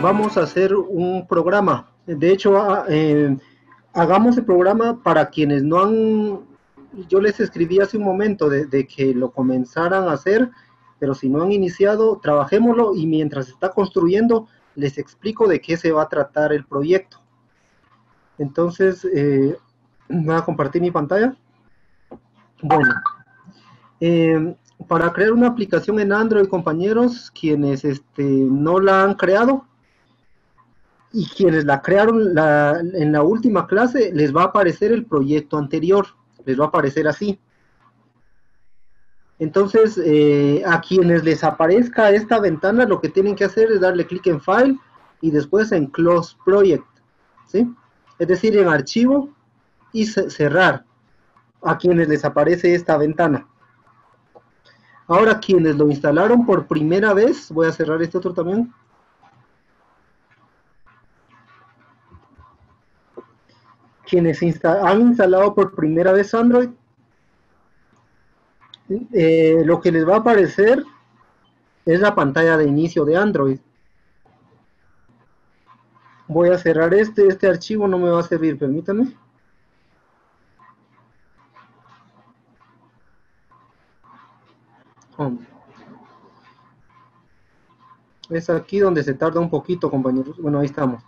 vamos a hacer un programa. De hecho, hagamos el programa para quienes no han... Yo les escribí hace un momento de que lo comenzaran a hacer, pero si no han iniciado, trabajémoslo y mientras se está construyendo, les explico de qué se va a tratar el proyecto. Entonces, voy a compartir mi pantalla. Bueno, para crear una aplicación en Android, compañeros, quienes no la han creado y quienes la crearon en la última clase, les va a aparecer el proyecto anterior, les va a aparecer así. Entonces, a quienes les aparezca esta ventana, lo que tienen que hacer es darle clic en File y después en Close Project, ¿sí? Es decir, en Archivo y cerrar, a quienes les aparece esta ventana. Ahora, quienes lo instalaron por primera vez, voy a cerrar este otro también. Quienes han instalado por primera vez Android, lo que les va a aparecer es la pantalla de inicio de Android. Voy a cerrar este archivo no me va a servir, permítanme. Es aquí donde se tarda un poquito, compañeros. Bueno, ahí estamos.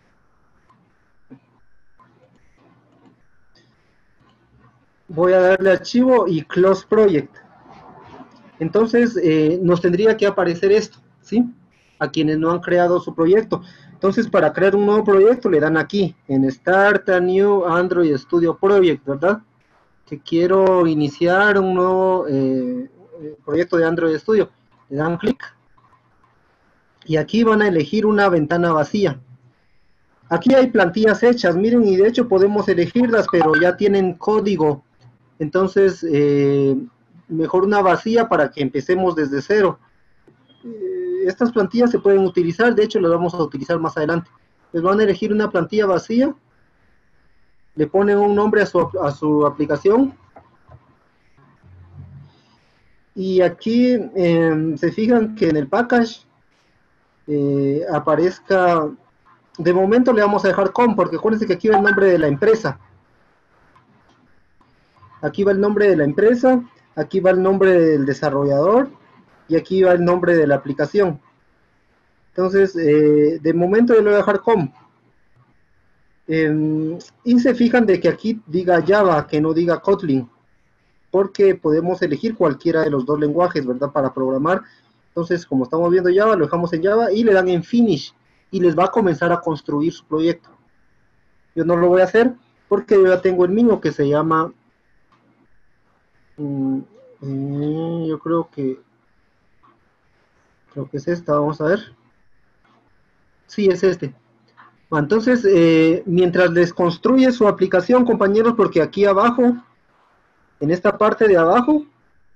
Voy a darle archivo y Close Project. Entonces, nos tendría que aparecer esto, ¿sí? A quienes no han creado su proyecto. Entonces, para crear un nuevo proyecto, le dan aquí, en Start a New Android Studio Project, ¿verdad? Que quiero iniciar un nuevo proyecto de Android Studio. Le dan clic. Y aquí van a elegir una ventana vacía. Aquí hay plantillas hechas, miren, y de hecho podemos elegirlas, pero ya tienen código. Entonces, mejor una vacía para que empecemos desde cero. Estas plantillas se pueden utilizar, de hecho las vamos a utilizar más adelante. Les van a elegir una plantilla vacía, le ponen un nombre a su aplicación. Y aquí se fijan que en el package aparezca, de momento le vamos a dejar com, porque acuérdense que aquí va el nombre de la empresa. Aquí va el nombre de la empresa, aquí va el nombre del desarrollador y aquí va el nombre de la aplicación. Entonces, de momento yo le voy a dejar com. Y se fijan de que aquí diga Java, que no diga Kotlin, porque podemos elegir cualquiera de los dos lenguajes, ¿verdad? Para programar. Entonces, como estamos viendo Java, lo dejamos en Java y le dan en Finish y les va a comenzar a construir su proyecto. Yo no lo voy a hacer porque yo ya tengo el mío que se llama... yo creo que es esta, vamos a ver. Sí, es este. Entonces, mientras les construye su aplicación, compañeros, porque aquí abajo, en esta parte de abajo,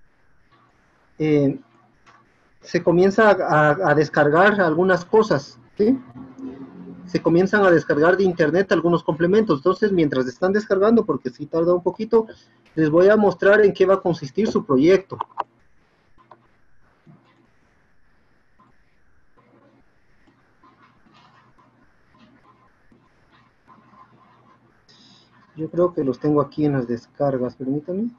se comienza a descargar algunas cosas, ¿sí? Se comienzan a descargar de internet algunos complementos. Entonces, mientras están descargando, porque sí tarda un poquito, les voy a mostrar en qué va a consistir su proyecto. Yo creo que los tengo aquí en las descargas, permítanme.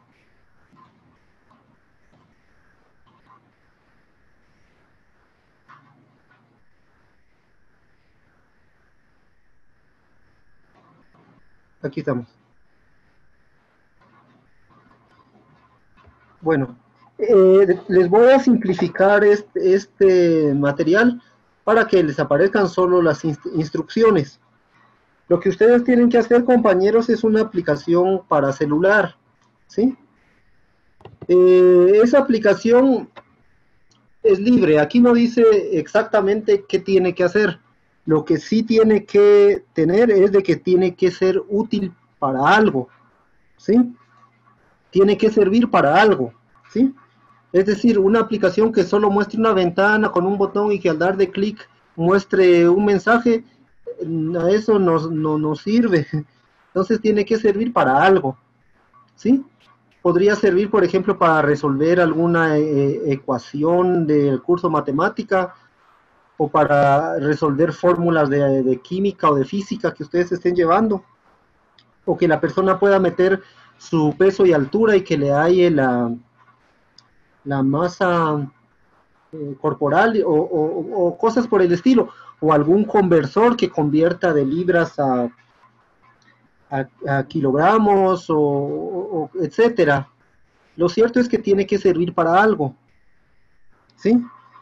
Aquí estamos. Bueno, les voy a simplificar este material para que les aparezcan solo las instrucciones. Lo que ustedes tienen que hacer, compañeros, es una aplicación para celular, ¿sí? Esa aplicación es libre, aquí no dice exactamente qué tiene que hacer. Lo que sí tiene que tener es de que tiene que ser útil para algo, ¿sí? Tiene que servir para algo, ¿sí? Es decir, una aplicación que solo muestre una ventana con un botón y que al dar de clic muestre un mensaje, a eso no sirve. Entonces tiene que servir para algo, ¿sí? Podría servir, por ejemplo, para resolver alguna ecuación del curso matemática, o para resolver fórmulas de química o de física que ustedes estén llevando, o que la persona pueda meter su peso y altura y que le halle la masa corporal o cosas por el estilo, o algún conversor que convierta de libras a kilogramos o etcétera. Lo cierto es que tiene que servir para algo, ¿sí?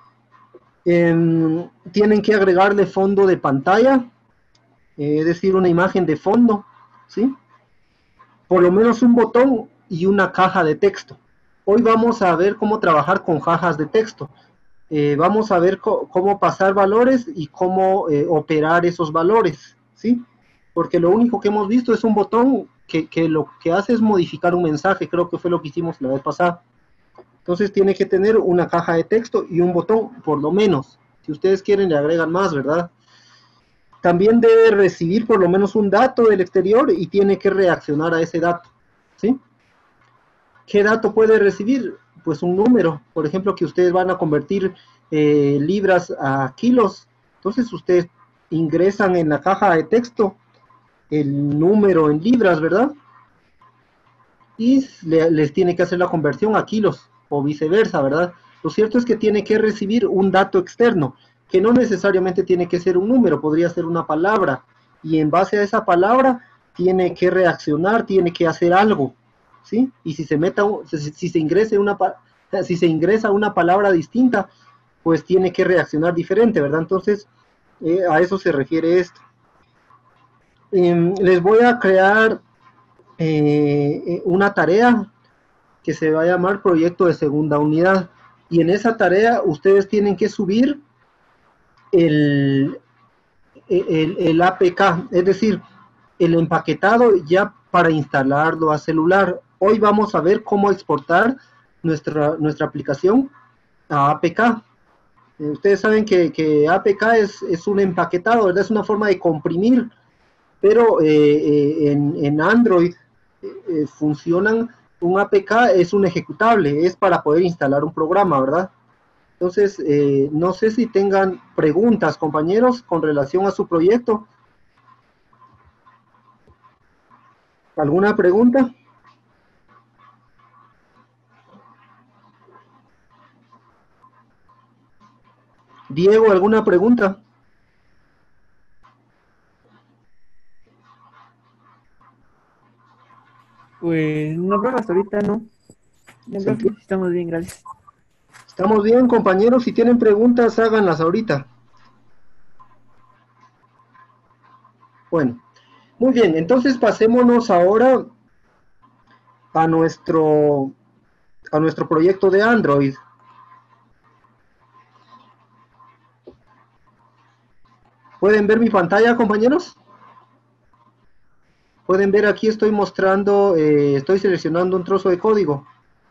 Tienen que agregarle fondo de pantalla, es decir, una imagen de fondo, ¿sí? Por lo menos un botón y una caja de texto. Hoy vamos a ver cómo trabajar con cajas de texto. Vamos a ver cómo pasar valores y cómo operar esos valores, ¿sí? Porque lo único que hemos visto es un botón que lo que hace es modificar un mensaje, creo que fue lo que hicimos la vez pasada. Entonces tiene que tener una caja de texto y un botón, por lo menos. Si ustedes quieren le agregan más, ¿verdad? También debe recibir por lo menos un dato del exterior y tiene que reaccionar a ese dato, ¿sí? ¿Qué dato puede recibir? Pues un número, por ejemplo, que ustedes van a convertir libras a kilos. Entonces ustedes ingresan en la caja de texto el número en libras, ¿verdad? Y les tiene que hacer la conversión a kilos o viceversa, ¿verdad? Lo cierto es que tiene que recibir un dato externo, que no necesariamente tiene que ser un número, podría ser una palabra, y en base a esa palabra tiene que reaccionar, tiene que hacer algo, ¿sí? Y si se ingresa una palabra distinta, pues tiene que reaccionar diferente, ¿verdad? Entonces, a eso se refiere esto. Les voy a crear una tarea que se va a llamar proyecto de segunda unidad, y en esa tarea ustedes tienen que subir el APK, es decir, el empaquetado ya para instalarlo a celular. Hoy vamos a ver cómo exportar nuestra aplicación a APK. Ustedes saben que APK es un empaquetado, ¿verdad? Es una forma de comprimir, pero en Android funcionan, un APK es un ejecutable, es para poder instalar un programa, ¿verdad? Entonces, no sé si tengan preguntas, compañeros, con relación a su proyecto. ¿Alguna pregunta? Diego, ¿alguna pregunta? Pues no, profe, hasta ahorita no. Ya, ¿Se profe, entiende? estamos bien, gracias. Estamos bien, compañeros. Si tienen preguntas, háganlas ahorita. Bueno, muy bien. Entonces pasémonos ahora a nuestro proyecto de Android. ¿Pueden ver mi pantalla, compañeros? Pueden ver aquí estoy mostrando, estoy seleccionando un trozo de código.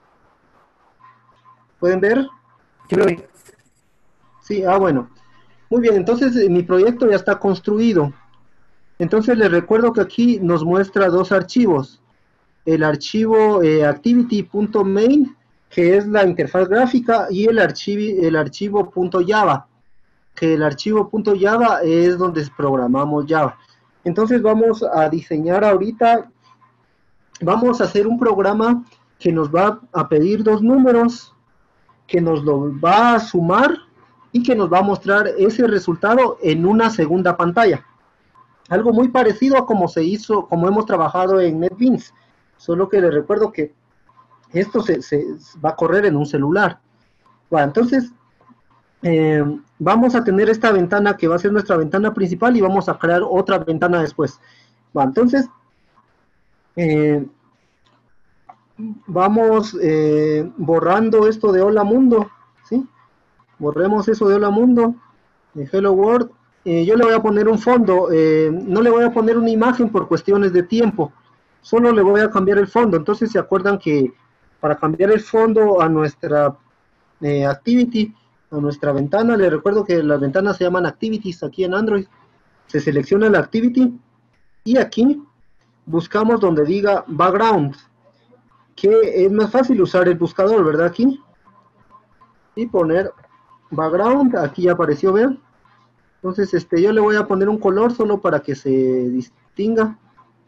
¿Pueden ver? Sí, profe. Sí, bueno. Muy bien, entonces mi proyecto ya está construido. Entonces les recuerdo que aquí nos muestra dos archivos. El archivo activity.main, que es la interfaz gráfica, y el archivo .java, que el archivo .java es donde programamos Java. Entonces vamos a diseñar ahorita, vamos a hacer un programa que nos va a pedir dos números, que nos lo va a sumar y que nos va a mostrar ese resultado en una segunda pantalla. Algo muy parecido a como se hizo, como hemos trabajado en NetBeans, solo que les recuerdo que esto se va a correr en un celular. Bueno, entonces, vamos a tener esta ventana que va a ser nuestra ventana principal y vamos a crear otra ventana después. Bueno, entonces, vamos borrando esto de Hola Mundo, ¿sí? Borremos eso de Hola Mundo, de Hello World. Yo le voy a poner un fondo, no le voy a poner una imagen por cuestiones de tiempo, solo le voy a cambiar el fondo. Entonces se acuerdan que para cambiar el fondo a nuestra activity, a nuestra ventana, les recuerdo que las ventanas se llaman activities aquí en Android. Se selecciona la activity y aquí buscamos donde diga background, que es más fácil usar el buscador, ¿verdad? Aquí, y poner background, aquí ya apareció, vean. Entonces, yo le voy a poner un color solo para que se distinga.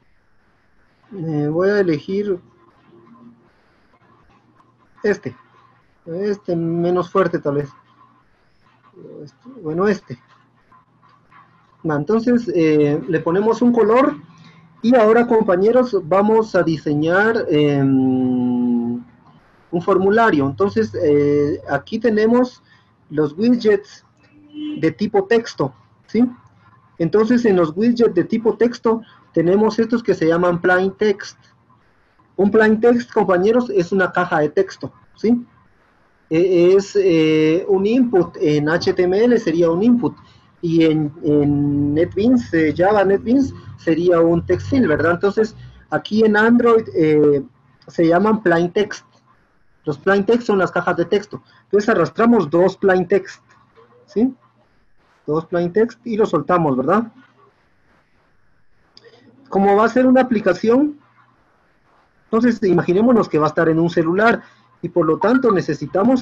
Voy a elegir este menos fuerte tal vez. Bueno, entonces le ponemos un color y ahora, compañeros, vamos a diseñar un formulario. Entonces aquí tenemos los widgets de tipo texto, ¿sí? Entonces en los widgets de tipo texto tenemos estos que se llaman plain text. Un plain text, compañeros, es una caja de texto, ¿sí? Es un input en HTML, sería un input, y en NetBeans, Java NetBeans, sería un text field, ¿verdad? Entonces, aquí en Android se llaman plain text. Los plain text son las cajas de texto. Entonces arrastramos dos plain text, ¿sí? Dos plain text y los soltamos, ¿verdad? Como va a ser una aplicación, entonces imaginémonos que va a estar en un celular y por lo tanto necesitamos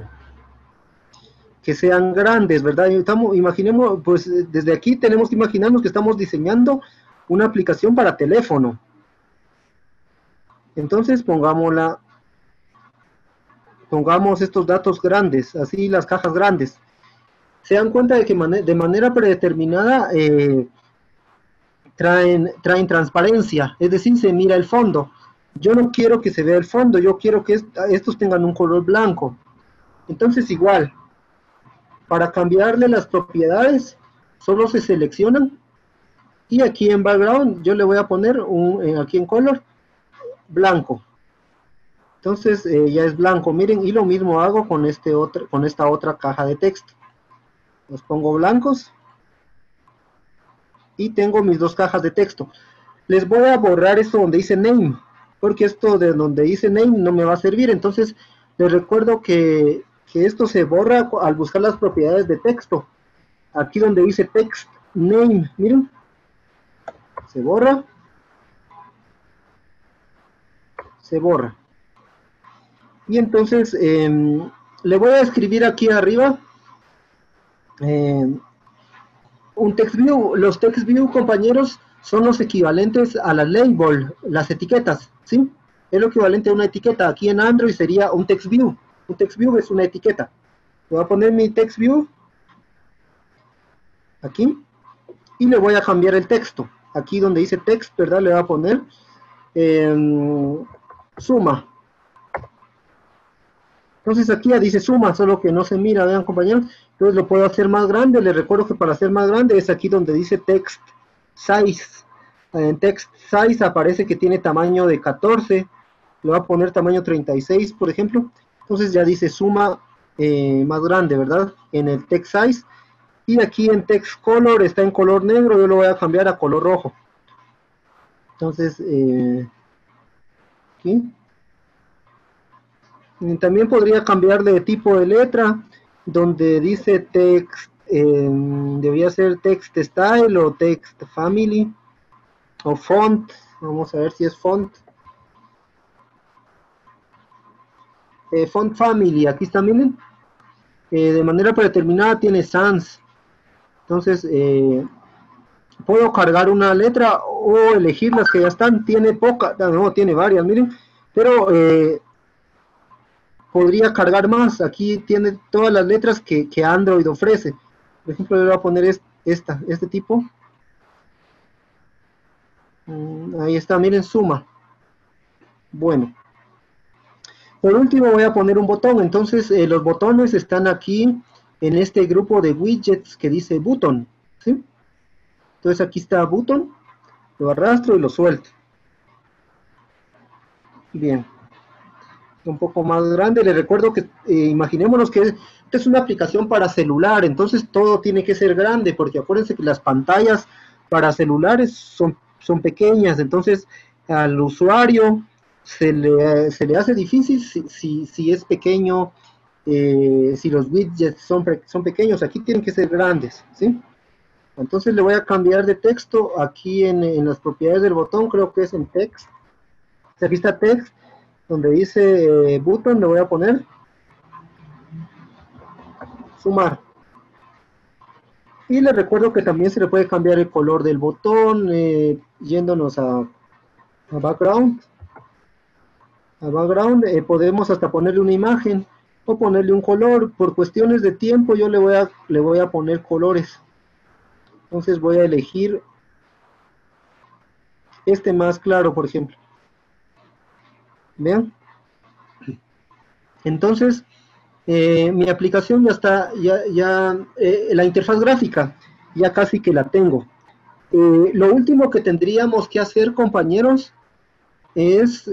que sean grandes, ¿verdad? Imaginemos, pues desde aquí tenemos que imaginarnos que estamos diseñando una aplicación para teléfono. Entonces pongamos estos datos grandes, así las cajas grandes. Se dan cuenta de que de manera predeterminada traen transparencia, es decir, se mira el fondo. Yo no quiero que se vea el fondo, yo quiero que estos tengan un color blanco. Entonces igual, para cambiarle las propiedades, solo se seleccionan y aquí en background yo le voy a poner aquí en color blanco. Entonces ya es blanco, miren, y lo mismo hago con esta otra caja de texto. Los pongo blancos y tengo mis dos cajas de texto. Les voy a borrar esto donde dice name, porque esto de donde dice name no me va a servir. Entonces les recuerdo que esto se borra al buscar las propiedades de texto. Aquí donde dice text name, miren, se borra, se borra. Y entonces le voy a escribir aquí arriba un text view. Los text view, compañeros, son los equivalentes a las label, las etiquetas, ¿sí? Es lo equivalente a una etiqueta. Aquí en Android sería un text view. Un text view es una etiqueta. Voy a poner mi text view aquí y le voy a cambiar el texto. Aquí donde dice text, ¿verdad? Le voy a poner suma. Entonces aquí ya dice suma, solo que no se mira, vean, compañeros. Entonces lo puedo hacer más grande. Les recuerdo que para hacer más grande es aquí donde dice text size. En text size aparece que tiene tamaño de 14. Le voy a poner tamaño 36, por ejemplo. Entonces ya dice suma más grande, ¿verdad? En el text size. Y aquí en text color está en color negro. Yo lo voy a cambiar a color rojo. Entonces, aquí. También podría cambiar de tipo de letra, donde dice text, debía ser text style o text family, o font. Vamos a ver si es font. Font family, aquí está, miren. De manera predeterminada tiene sans. Entonces, puedo cargar una letra o elegir las que ya están. Tiene pocas, no, tiene varias, miren. Pero podría cargar más. Aquí tiene todas las letras que Android ofrece. Por ejemplo, le voy a poner este tipo. Ahí está, miren, suma. Bueno. Por último voy a poner un botón. Entonces los botones están aquí en este grupo de widgets que dice button, ¿sí? Entonces aquí está button. Lo arrastro y lo suelto. Bien. Un poco más grande. Les recuerdo que imaginémonos que esta es una aplicación para celular, entonces todo tiene que ser grande, porque acuérdense que las pantallas para celulares son pequeñas, entonces al usuario se le hace difícil si es pequeño, si los widgets son pequeños. Aquí tienen que ser grandes, ¿sí? Entonces le voy a cambiar de texto aquí en las propiedades del botón, creo que es en text. Aquí está text, donde dice button, le voy a poner sumar. Y les recuerdo que también se le puede cambiar el color del botón, yéndonos a background. A background podemos hasta ponerle una imagen o ponerle un color. Por cuestiones de tiempo yo le voy a poner colores. Entonces voy a elegir este más claro, por ejemplo. Vean. Entonces, mi aplicación ya está, la interfaz gráfica ya casi que la tengo. Lo último que tendríamos que hacer, compañeros, es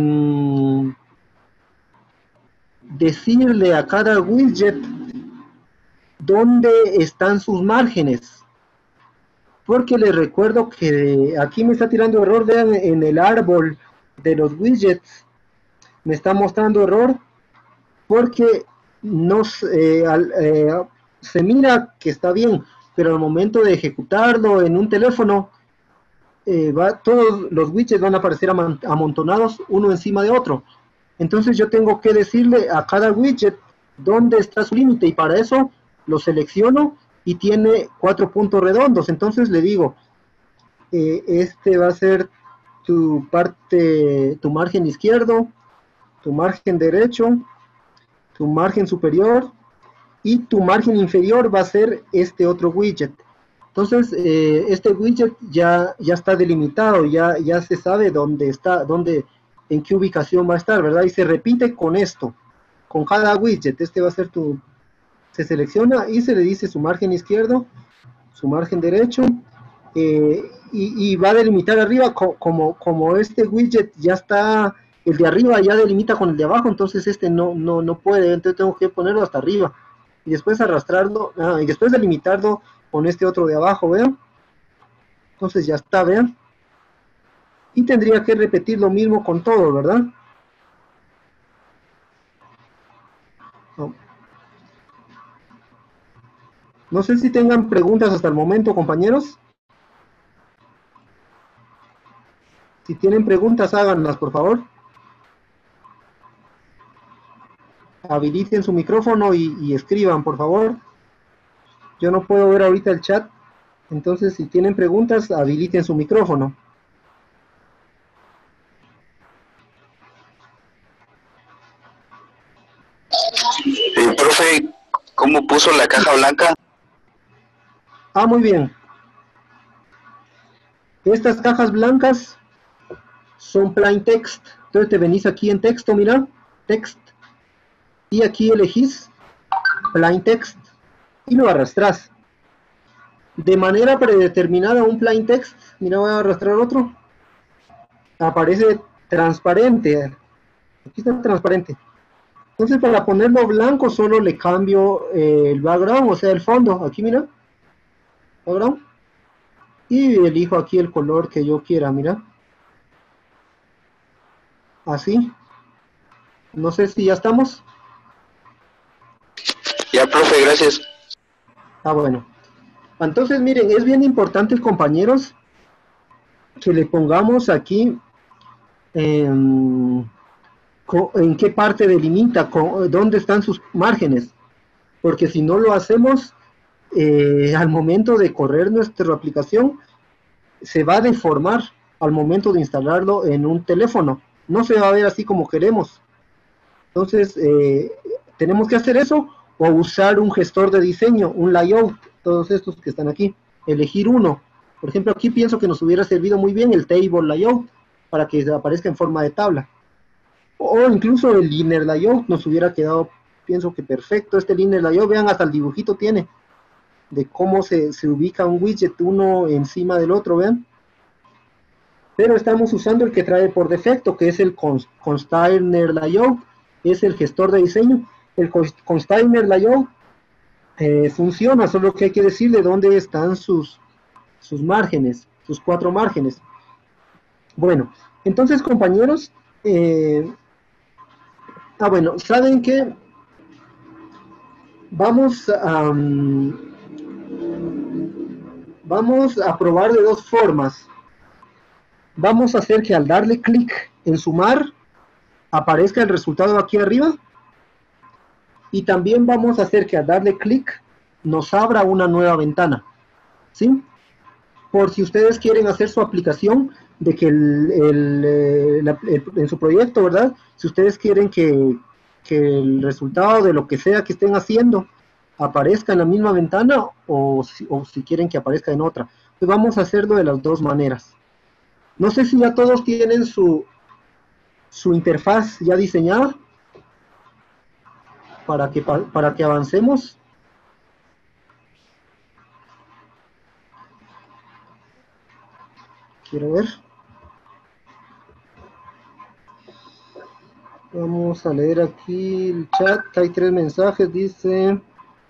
decirle a cada widget dónde están sus márgenes. Porque les recuerdo que aquí me está tirando error, vean, en el árbol de los widgets me está mostrando error porque se mira que está bien, pero al momento de ejecutarlo en un teléfono, todos los widgets van a aparecer amontonados uno encima de otro. Entonces yo tengo que decirle a cada widget dónde está su límite, y para eso lo selecciono y tiene 4 puntos redondos. Entonces le digo, este va a ser tu margen izquierdo, tu margen derecho, tu margen superior, y tu margen inferior va a ser este otro widget. Entonces este widget ya está delimitado, ya se sabe dónde está, en qué ubicación va a estar, ¿verdad? Y se repite con esto, con cada widget. Este va a ser se selecciona y se le dice su margen izquierdo, su margen derecho, y va a delimitar arriba, como este widget ya está, el de arriba ya delimita con el de abajo, entonces este no puede, entonces tengo que ponerlo hasta arriba, y después arrastrarlo, y después delimitarlo con este otro de abajo, ¿vean? Entonces ya está, ¿vean? Y tendría que repetir lo mismo con todo, ¿verdad? No sé si tengan preguntas hasta el momento, compañeros. Si tienen preguntas, háganlas, por favor. Habiliten su micrófono y escriban, por favor. Yo no puedo ver ahorita el chat, entonces si tienen preguntas, habiliten su micrófono. Profe, ¿cómo puso la caja blanca? Ah, muy bien. Estas cajas blancas son plain text. Entonces te venís aquí en texto, mira, text, y aquí elegís plain text y lo arrastrás. De manera predeterminada un plain text, mira, voy a arrastrar otro, aparece transparente. Aquí está transparente. Entonces para ponerlo blanco solo le cambio el background, o sea el fondo. Aquí mira, background, y elijo aquí el color que yo quiera, mira, así. No sé si ya estamos. Ya, profe, gracias. Ah, bueno. Entonces, miren, es bien importante, compañeros, que le pongamos aquí en qué parte delimita, dónde están sus márgenes, porque si no lo hacemos, al momento de correr nuestra aplicación, se va a deformar al momento de instalarlo en un teléfono, no se va a ver así como queremos. Entonces, tenemos que hacer eso, o usar un gestor de diseño, un layout, todos estos que están aquí, elegir uno. Por ejemplo, aquí pienso que nos hubiera servido muy bien el table layout, para que aparezca en forma de tabla. O incluso el linear layout nos hubiera quedado, pienso que perfecto. Este linear layout, vean, hasta el dibujito tiene, de cómo se ubica un widget uno encima del otro, vean. Pero estamos usando el que trae por defecto, que es el Container Layout, es el gestor de diseño. El Container Layout funciona, solo que hay que decirle dónde están sus márgenes, sus 4 márgenes. Bueno, entonces, compañeros, bueno, ¿saben qué? Vamos a probar de 2 formas. Vamos a hacer que al darle clic en sumar, aparezca el resultado aquí arriba. Y también vamos a hacer que al darle clic nos abra una nueva ventana, ¿sí? Por si ustedes quieren hacer su aplicación de que en su proyecto, ¿verdad? Si ustedes quieren que el resultado de lo que sea que estén haciendo aparezca en la misma ventana o si quieren que aparezca en otra. Pues vamos a hacerlo de las dos maneras. No sé si ya todos tienen su interfaz ya diseñada para que avancemos. Quiero ver. Vamos a leer aquí el chat. Hay 3 mensajes. Dice...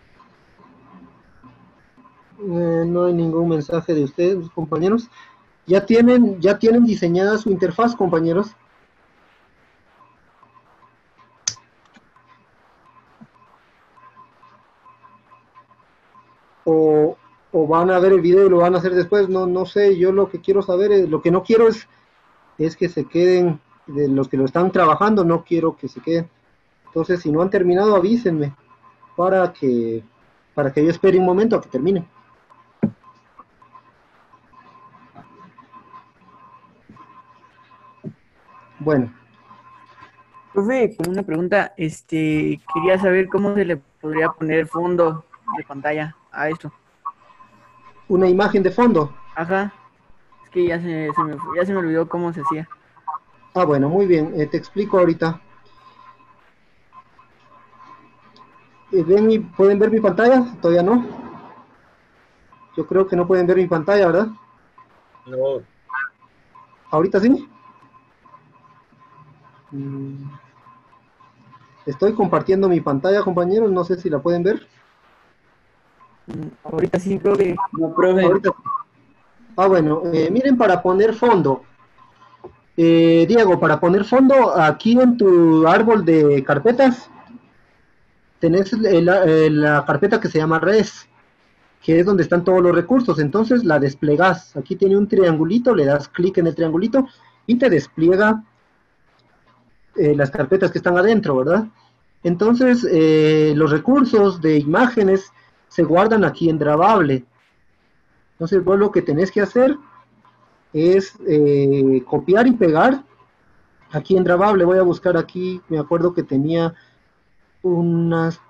no hay ningún mensaje de ustedes, compañeros. ¿Ya tienen diseñada su interfaz, compañeros? O van a ver el video y lo van a hacer después, no sé, yo lo que quiero saber, lo que no quiero es que se queden, de los que lo están trabajando, no quiero que se queden. Entonces, si no han terminado, avísenme para que yo espere un momento a que termine. Bueno. Profe, como una pregunta, quería saber cómo se le podría poner fondo de pantalla a esto. Una imagen de fondo. Ajá, es que ya se me olvidó cómo se hacía. Ah, bueno, muy bien, te explico ahorita. ¿Pueden ver mi pantalla? Todavía no. Yo creo que no pueden ver mi pantalla, ¿verdad? No. ¿Ahorita sí? Estoy compartiendo mi pantalla, compañeros, no sé si la pueden ver. Ahorita sí, profe. No, profe. Ahorita. Ah, bueno, miren, para poner fondo. Diego, para poner fondo, aquí en tu árbol de carpetas, tenés la carpeta que se llama res, que es donde están todos los recursos. Entonces la desplegás. Aquí tiene un triangulito, le das clic en el triangulito y te despliega las carpetas que están adentro, ¿verdad? Entonces los recursos de imágenes se guardan aquí en Dravable. Entonces vos lo que tenés que hacer es copiar y pegar aquí en Dravable. Voy a buscar aquí, me acuerdo que tenía unas...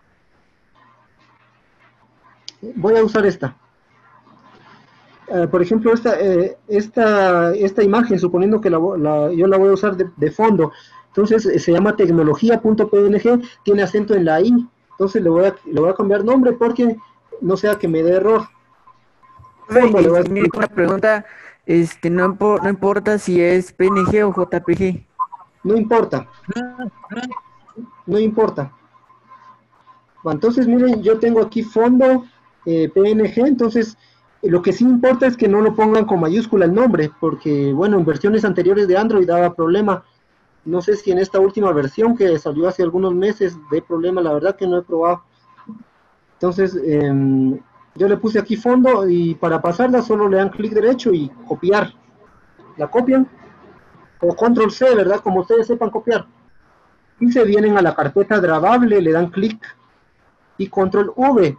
Voy a usar esta. Por ejemplo, esta imagen, suponiendo que yo la voy a usar de fondo, entonces se llama tecnología.png, tiene acento en la I, entonces le voy a cambiar nombre porque no sea que me dé error. Fondo, le voy a Mire, una pregunta, no importa si es PNG o JPG. No importa. No importa. Entonces, miren, yo tengo aquí fondo PNG, entonces lo que sí importa es que no lo pongan con mayúscula el nombre, porque, bueno, en versiones anteriores de Android daba problema. No sé si en esta última versión que salió hace algunos meses dé problema, la verdad que no he probado. Entonces, yo le puse aquí fondo y para pasarla solo le dan clic derecho y copiar. La copian, o control C, ¿verdad? Como ustedes sepan copiar. Y se vienen a la carpeta Dravable, le dan clic y control V.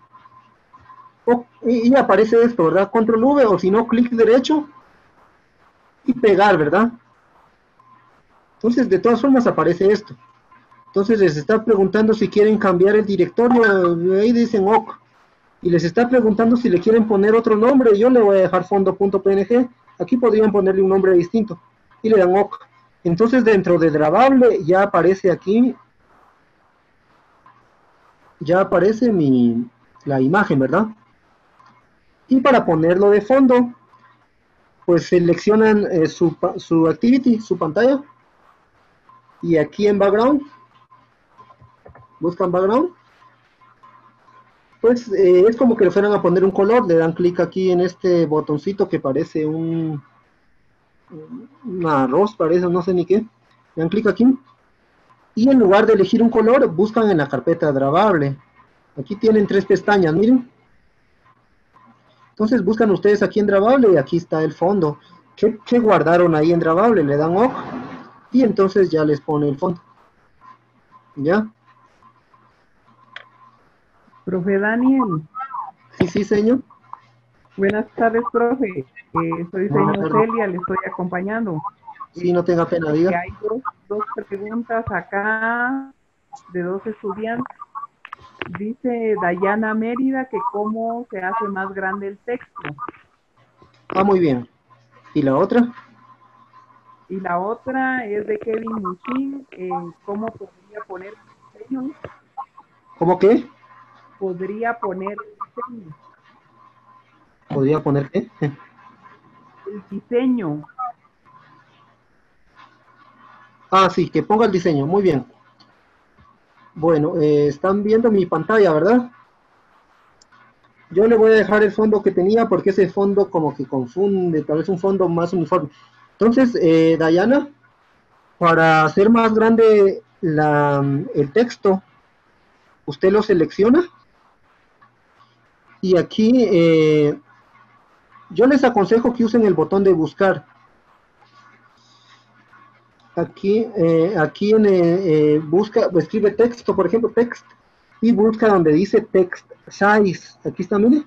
Y aparece esto, ¿verdad? Control V, o si no, clic derecho y pegar, ¿verdad? Entonces, de todas formas aparece esto. Entonces les está preguntando si quieren cambiar el directorio, ahí dicen OK. Y les está preguntando si le quieren poner otro nombre, yo le voy a dejar fondo.png, aquí podrían ponerle un nombre distinto, y le dan OK. Entonces dentro de Dravable ya aparece aquí, ya aparece la imagen, ¿verdad? Y para ponerlo de fondo, pues seleccionan su activity, su pantalla, y aquí en background, buscan background, pues es como que le fueran a poner un color, le dan clic aquí en este botoncito que parece un arroz, parece, no sé ni qué, le dan clic aquí, y en lugar de elegir un color, buscan en la carpeta Dravable. Aquí tienen 3 pestañas, miren. Entonces buscan ustedes aquí en Dravable y aquí está el fondo. ¿Qué guardaron ahí en Dravable? Le dan OK y entonces ya les pone el fondo. ¿Ya? Profe Daniel. Sí, señor. Buenas tardes, profe. Soy Buenas señor tardes. Celia, le estoy acompañando. Sí, no tenga pena, diga. Hay dos preguntas acá de dos estudiantes. Dice Dayana Mérida que cómo se hace más grande el texto. Ah, muy bien. ¿Y la otra? Y la otra es de Kevin Mushin, ¿cómo podría poner el diseño? ¿Cómo qué? Podría poner el diseño. ¿Podría poner qué? El diseño. Ah, sí, que ponga el diseño. Muy bien. Bueno, están viendo mi pantalla, ¿verdad? Yo le voy a dejar el fondo que tenía porque ese fondo como que confunde, tal vez un fondo más uniforme. Entonces, Dayana, para hacer más grande el texto, usted lo selecciona y aquí yo les aconsejo que usen el botón de buscar. Aquí busca, escribe texto, por ejemplo, text, y busca donde dice text size. Aquí está, mire,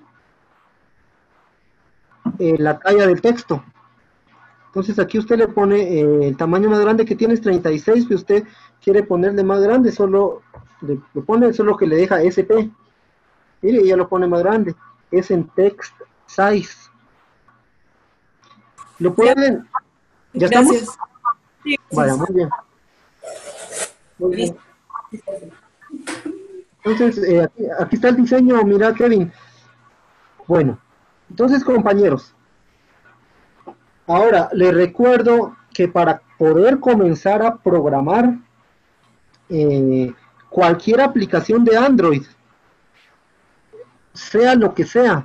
la talla del texto. Entonces aquí usted le pone el tamaño más grande que tiene es 36, si usted quiere ponerle más grande, solo le pone, solo que le deja SP. Mire, ya lo pone más grande. Es en text size. Lo pueden, ¿ya estamos? Gracias. Sí, Vaya, gracias. muy bien. Muy bien. Listo. Entonces, aquí está el diseño, mira, Kevin. Bueno, entonces, compañeros, ahora les recuerdo que para poder comenzar a programar cualquier aplicación de Android, sea lo que sea,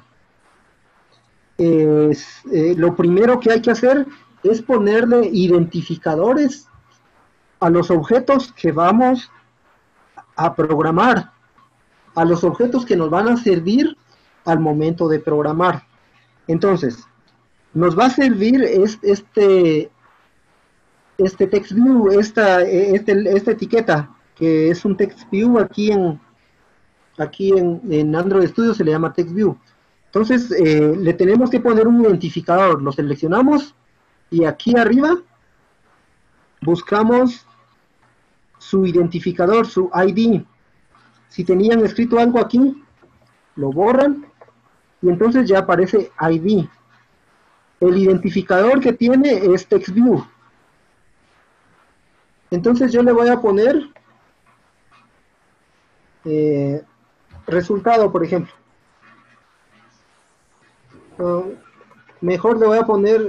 lo primero que hay que hacer es ponerle identificadores a los objetos que vamos a programar, a los objetos que nos van a servir al momento de programar. Entonces, nos va a servir este text view, esta etiqueta, que es un text view aquí en Android Studio se le llama text view. Entonces, le tenemos que poner un identificador, lo seleccionamos y aquí arriba buscamos su identificador, su ID. Si tenían escrito algo aquí, lo borran y entonces ya aparece ID. El identificador que tiene es TextView. Entonces yo le voy a poner resultado, por ejemplo. Mejor le voy a poner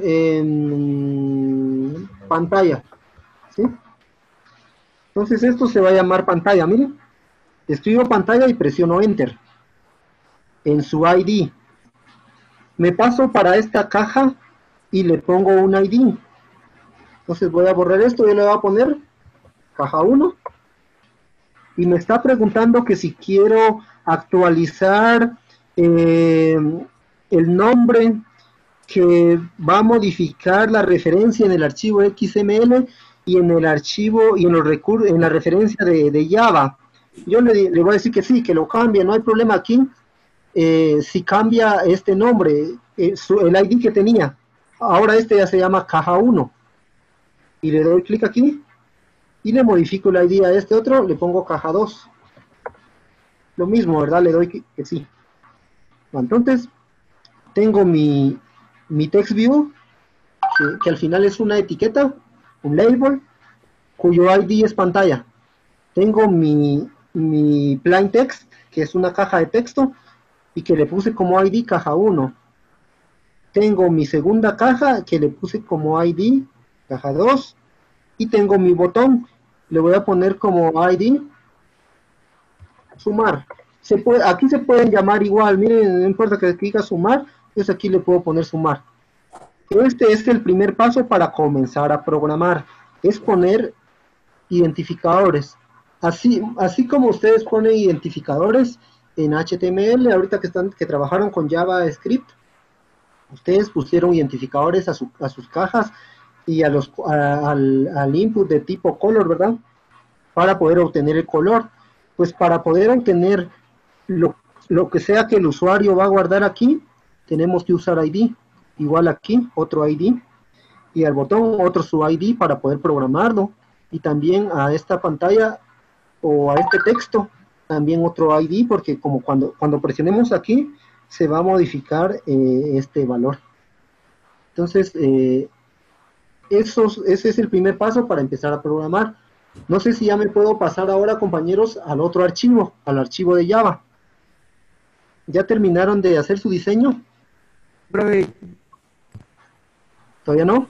en pantalla. ¿Sí? Entonces esto se va a llamar pantalla, miren. Escribo pantalla y presiono Enter en su ID. Me paso para esta caja y le pongo un ID. Entonces voy a borrar esto, yo le voy a poner caja 1 y me está preguntando que si quiero actualizar el nombre que va a modificar la referencia en el archivo XML y en el archivo y en los recursos, en la referencia de Java. Yo le voy a decir que sí, que lo cambie, no hay problema aquí. Si cambia este nombre, el ID que tenía, ahora este ya se llama caja 1 y le doy clic aquí y le modifico el ID a este otro, le pongo caja 2. Lo mismo, ¿verdad? Le doy que sí. Entonces, tengo mi text view, que al final es una etiqueta, un label, cuyo ID es pantalla. Tengo mi plain text, que es una caja de texto, y que le puse como ID caja 1. Tengo mi segunda caja, que le puse como ID caja 2, y tengo mi botón, le voy a poner como ID sumar. Aquí se pueden llamar igual, miren, no importa que diga sumar, pues aquí le puedo poner sumar. Este es el primer paso para comenzar a programar, es poner identificadores. Así como ustedes ponen identificadores en HTML, ahorita que trabajaron con JavaScript, ustedes pusieron identificadores a sus cajas y al input de tipo color, ¿verdad? Para poder obtener el color. Pues para poder obtener lo que sea que el usuario va a guardar aquí, tenemos que usar ID, igual aquí, otro ID, y al botón otro su ID para poder programarlo, y también a esta pantalla o a este texto, también otro ID, porque como cuando presionemos aquí, se va a modificar este valor. Entonces, ese es el primer paso para empezar a programar. No sé si ya me puedo pasar ahora, compañeros, al otro archivo, al archivo de Java. ¿Ya terminaron de hacer su diseño? Profe, ¿Todavía no?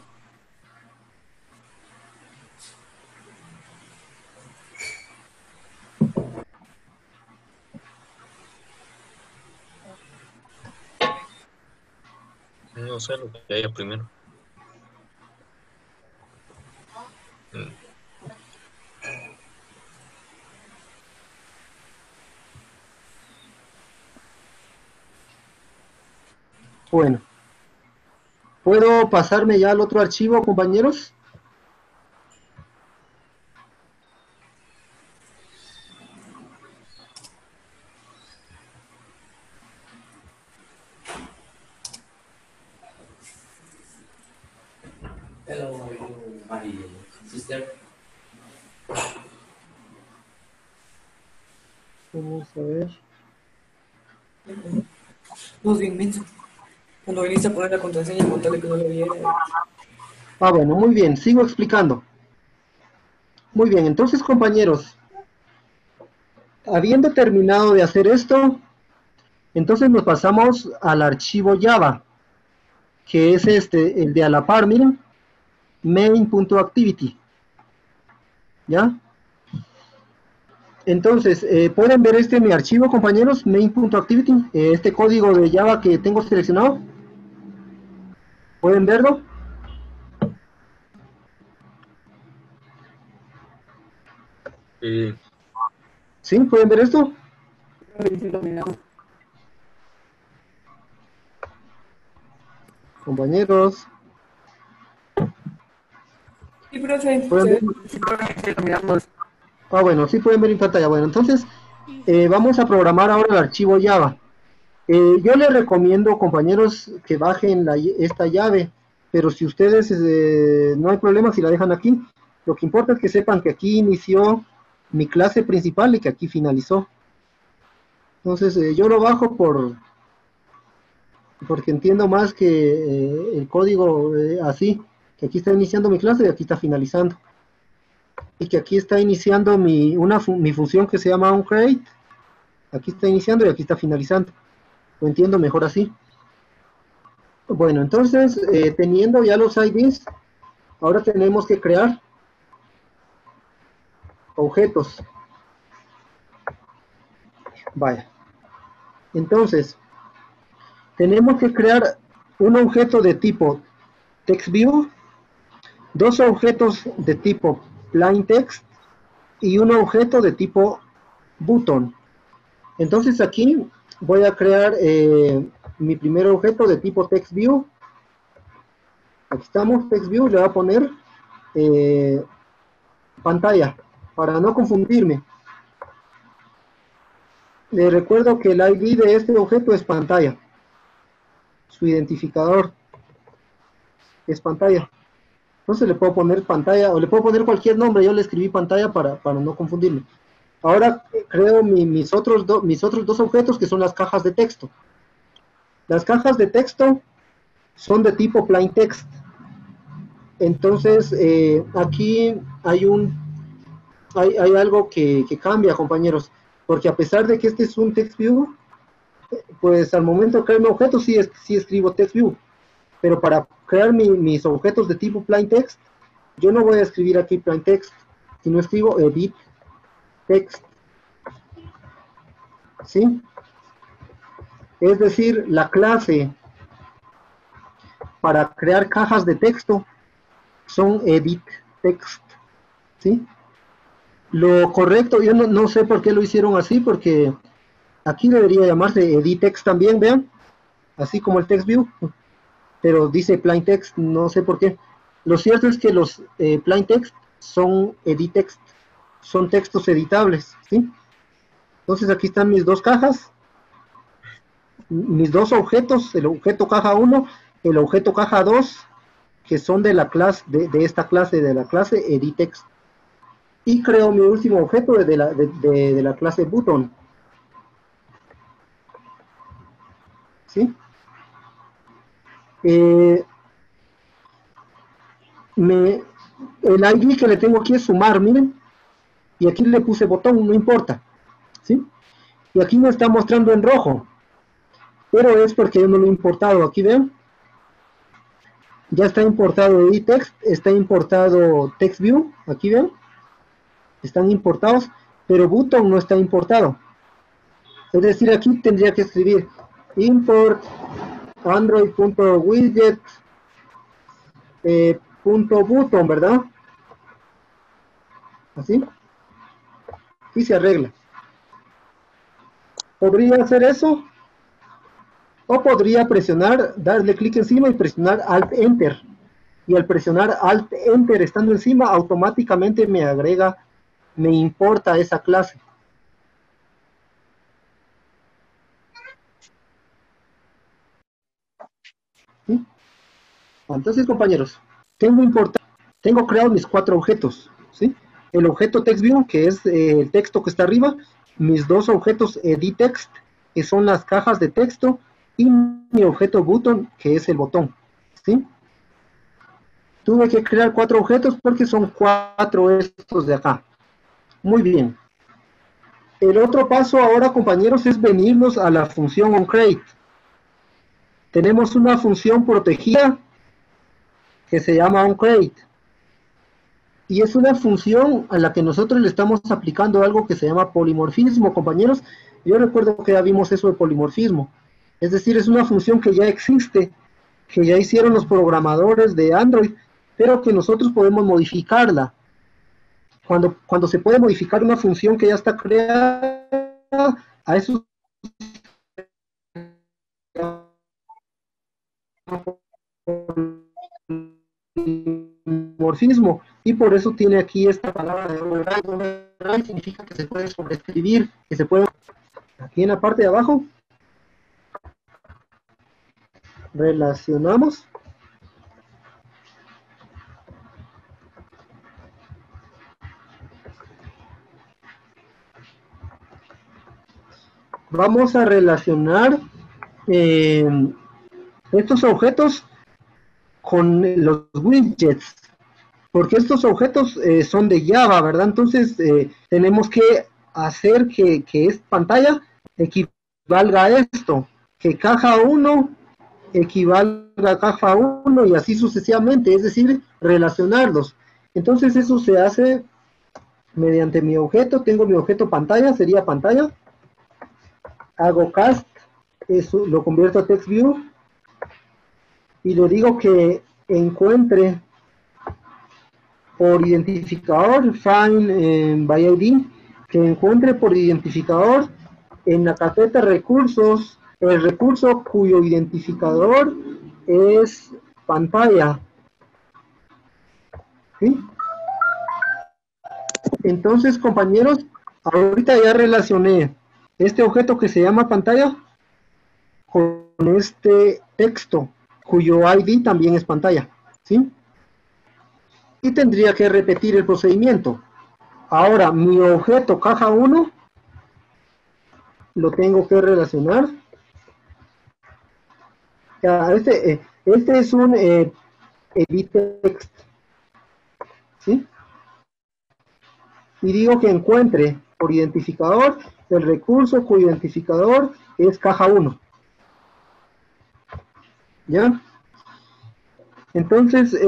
No sé lo que haya primero. Bueno. ¿Puedo pasarme ya al otro archivo, compañeros? Hello, my sister. Vamos a ver. No, es bien inmenso. Cuando viniste a poner la contraseña, contarle que no lo viera. Ah, bueno, muy bien, sigo explicando. Muy bien, entonces, compañeros, habiendo terminado de hacer esto, entonces nos pasamos al archivo Java, que es el de a la par, miren, main.activity. ¿Ya? Entonces, ¿pueden ver mi archivo, compañeros? Main.activity, este código de Java que tengo seleccionado. ¿Pueden verlo? ¿Sí? ¿Pueden ver esto? Compañeros. Sí, profe. ¿Pueden ver? sí, lo miramos. Ah, bueno, sí pueden ver en pantalla. Bueno, entonces vamos a programar ahora el archivo Java. Yo les recomiendo, compañeros, que bajen esta llave, pero si ustedes no hay problema si la dejan aquí. Lo que importa es que sepan que aquí inició mi clase principal y que aquí finalizó. Entonces yo lo bajo porque entiendo más que el código así, que aquí está iniciando mi clase y aquí está finalizando. Y que aquí está iniciando mi función que se llama onCreate. Aquí está iniciando y aquí está finalizando. Lo entiendo mejor así. Bueno, entonces, teniendo ya los IDs, ahora tenemos que crear objetos. Vaya. Entonces, tenemos que crear un objeto de tipo TextView, dos objetos de tipo plainText y un objeto de tipo button. Entonces aquí voy a crear mi primer objeto de tipo TextView. Aquí estamos, TextView, le voy a poner pantalla, para no confundirme. Les recuerdo que el ID de este objeto es pantalla. Su identificador es pantalla. Entonces le puedo poner pantalla, o le puedo poner cualquier nombre, yo le escribí pantalla para no confundirme. Ahora creo mis otros dos objetos, que son las cajas de texto. Las cajas de texto son de tipo plainText. Entonces, aquí hay algo que cambia, compañeros, porque a pesar de que este es un TextView, pues al momento de crear mi objeto sí escribo TextView, pero para crear mis objetos de tipo plainText, yo no voy a escribir aquí plainText, sino escribo edit text, ¿sí? Es decir, la clase para crear cajas de texto son edit text, ¿sí? Lo correcto, yo no sé por qué lo hicieron así, porque aquí debería llamarse edit text también, vean, así como el TextView, pero dice plainText, no sé por qué. Lo cierto es que los plainText son edit text, son textos editables, ¿sí? Entonces aquí están mis dos cajas, mis dos objetos, el objeto caja 1, el objeto caja 2, que son de la clase, de esta clase, de la clase editText. Y creo mi último objeto de la clase button. ¿Sí? El ID que le tengo aquí es sumar, miren. Y aquí le puse botón, no importa. ¿Sí? Y aquí me está mostrando en rojo. Pero es porque yo no lo he importado. Aquí ven. Ya está importado editText, está importado TextView. Aquí ven. Están importados, pero button no está importado. Es decir, aquí tendría que escribir import android.widget .button, ¿verdad? Así. Y se arregla. ¿Podría hacer eso? O podría presionar, darle clic encima y presionar Alt Enter. Y al presionar Alt Enter estando encima, automáticamente me agrega, me importa esa clase. ¿Sí? Entonces, compañeros, tengo creado mis 4 objetos. ¿Sí? El objeto TextView, que es el texto que está arriba, mis 2 objetos editText, que son las cajas de texto, y mi objeto button, que es el botón. ¿Sí? Tuve que crear 4 objetos porque son 4 estos de acá. Muy bien. El otro paso ahora, compañeros, es venirnos a la función onCreate. Tenemos una función protegida que se llama onCreate. Y es una función a la que nosotros le estamos aplicando algo que se llama polimorfismo, compañeros. Yo recuerdo que ya vimos eso de polimorfismo. Es decir, es una función que ya existe, que ya hicieron los programadores de Android, pero que nosotros podemos modificarla. Cuando se puede modificar una función que ya está creada, a eso morfismo, y por eso tiene aquí esta palabra de override. Override significa que se puede sobreescribir, que se puede, aquí en la parte de abajo, relacionamos, vamos a relacionar estos objetos con los widgets, porque estos objetos son de Java, ¿verdad? Entonces tenemos que hacer que esta pantalla equivalga a esto, que caja 1 equivalga a caja 1 y así sucesivamente, es decir, relacionarlos. Entonces eso se hace mediante mi objeto. Tengo mi objeto pantalla, sería pantalla, hago cast, eso lo convierto a TextView y le digo que encuentre por identificador, find by ID, que encuentre por identificador en la carpeta recursos el recurso cuyo identificador es pantalla. ¿Sí? Entonces, compañeros, ahorita ya relacioné este objeto que se llama pantalla con este texto cuyo ID también es pantalla. ¿Sí? Y tendría que repetir el procedimiento. Ahora, mi objeto caja 1 lo tengo que relacionar. Este es un editText. ¿Sí? Y digo que encuentre por identificador el recurso cuyo identificador es caja 1. ¿Ya? Entonces,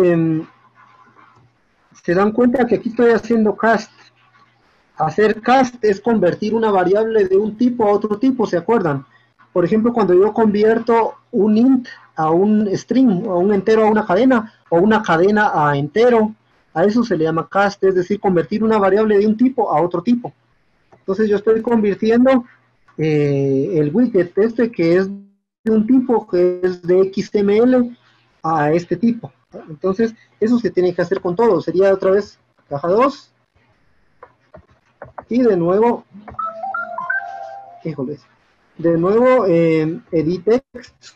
se dan cuenta que aquí estoy haciendo cast. Hacer cast es convertir una variable de un tipo a otro tipo, ¿se acuerdan? Por ejemplo, cuando yo convierto un int a un string, o un entero a una cadena, o una cadena a entero, a eso se le llama cast, es decir, convertir una variable de un tipo a otro tipo. Entonces yo estoy convirtiendo el widget este que es de un tipo que es de XML a este tipo. Entonces eso se tiene que hacer con todo. Sería otra vez caja 2 y de nuevo, híjoles, de nuevo edit text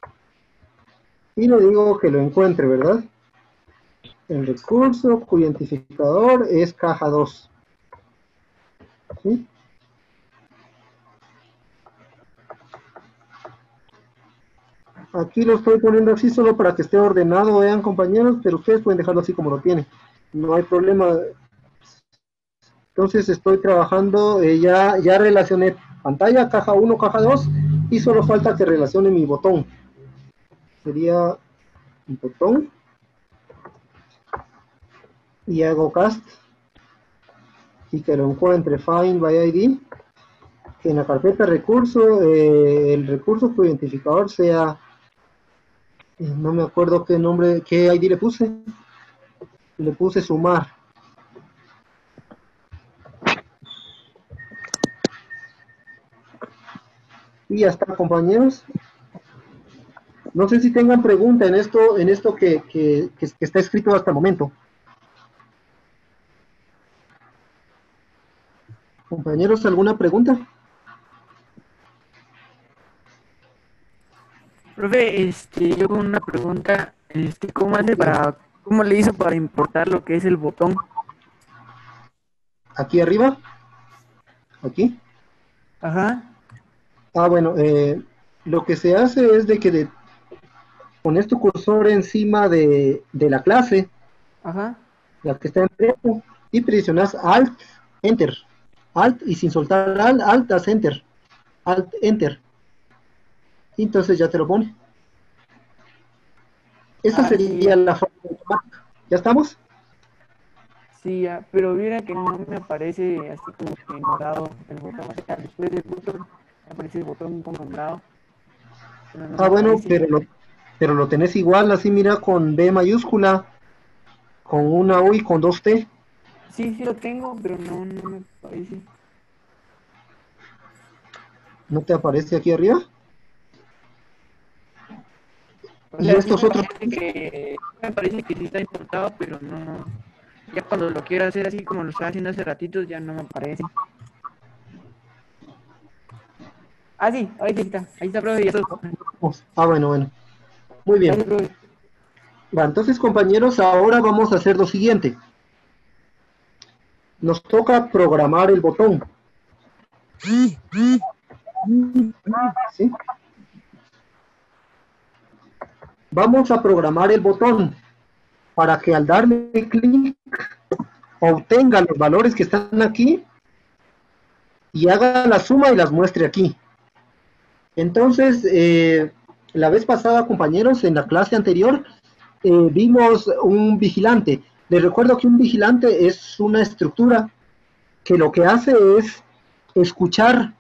y le digo que lo encuentre, ¿verdad? El recurso cuyo identificador es caja 2. ¿Sí? Aquí lo estoy poniendo así solo para que esté ordenado, vean compañeros, pero ustedes pueden dejarlo así como lo tienen. No hay problema. Entonces estoy trabajando, ya relacioné pantalla, caja 1, caja 2, y solo falta que relacione mi botón. Sería un botón. Y hago cast. Y que lo encuentre, find by ID. Que en la carpeta recurso, el recurso cuyo identificador sea, no me acuerdo qué nombre, qué ID le puse sumar. Y ya está, compañeros. No sé si tengan pregunta en esto que está escrito hasta el momento. Compañeros, ¿alguna pregunta? Profe, yo con una pregunta, ¿cómo le hizo para importar lo que es el botón? Aquí arriba. Aquí. Ajá, Bueno, lo que se hace es de que pones tu cursor encima de la clase, ajá. la que está en prepo, y presionas Alt, Enter. Alt y sin soltar Alt, das Enter. Alt, Enter. Y entonces ya te lo pone. Esa sería la forma automática. ¿Ya estamos? Sí, ya, pero mira que no me aparece así como que morado el botón. O sea, después del botón me aparece el botón como morado. Pero no me Bueno, aparece. pero lo tenés igual, así mira, con B mayúscula, con una U y con dos T. Sí, sí lo tengo, pero no me aparece. ¿No te aparece aquí arriba? O Y sea, sí estos otros, me parece que sí está importado, pero no. Ya cuando lo quiero hacer así como lo estaba haciendo hace ratitos, ya no me aparece. Ah, sí, ahí está, profe, ya todo. bueno. Muy bien. Gracias, profe. Entonces, compañeros, ahora vamos a hacer lo siguiente. Nos toca programar el botón. ¿Sí? Vamos a programar el botón para que al darle clic obtenga los valores que están aquí y haga la suma y las muestre aquí. Entonces, la vez pasada, compañeros, en la clase anterior, vimos un vigilante. Les recuerdo que un vigilante es una estructura que lo que hace es escuchar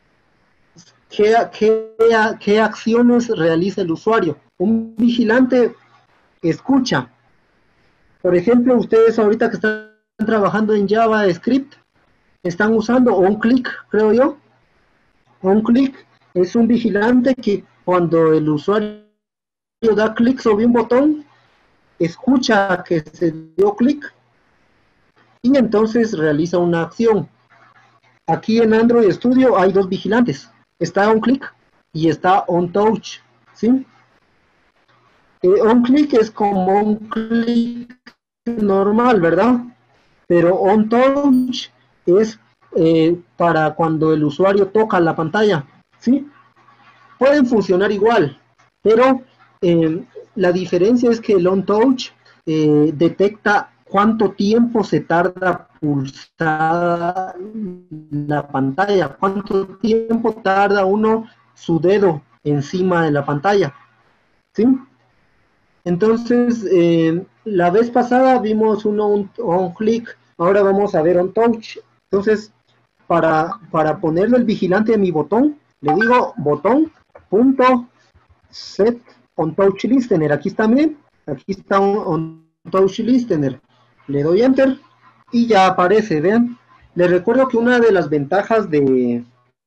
qué acciones realiza el usuario. Un vigilante escucha. Por ejemplo, ustedes ahorita que están trabajando en JavaScript, están usando onClick, creo yo. OnClick es un vigilante que cuando el usuario da clic sobre un botón, escucha que se dio clic y entonces realiza una acción. Aquí en Android Studio hay dos vigilantes. Está OnClick y está OnTouch, ¿sí? OnClick es como un clic normal, ¿verdad? Pero OnTouch es para cuando el usuario toca la pantalla, ¿sí? Pueden funcionar igual, pero la diferencia es que el OnTouch detecta cuánto tiempo se tarda pulsar la pantalla, cuánto tiempo tarda uno su dedo encima de la pantalla, ¿sí? Entonces, la vez pasada vimos un click, ahora vamos a ver un touch. Entonces, para ponerle el vigilante a mi botón, le digo botón.set on touch listener. Aquí está, miren, aquí está un touch listener. Le doy enter y ya aparece, vean. Les recuerdo que una de las ventajas de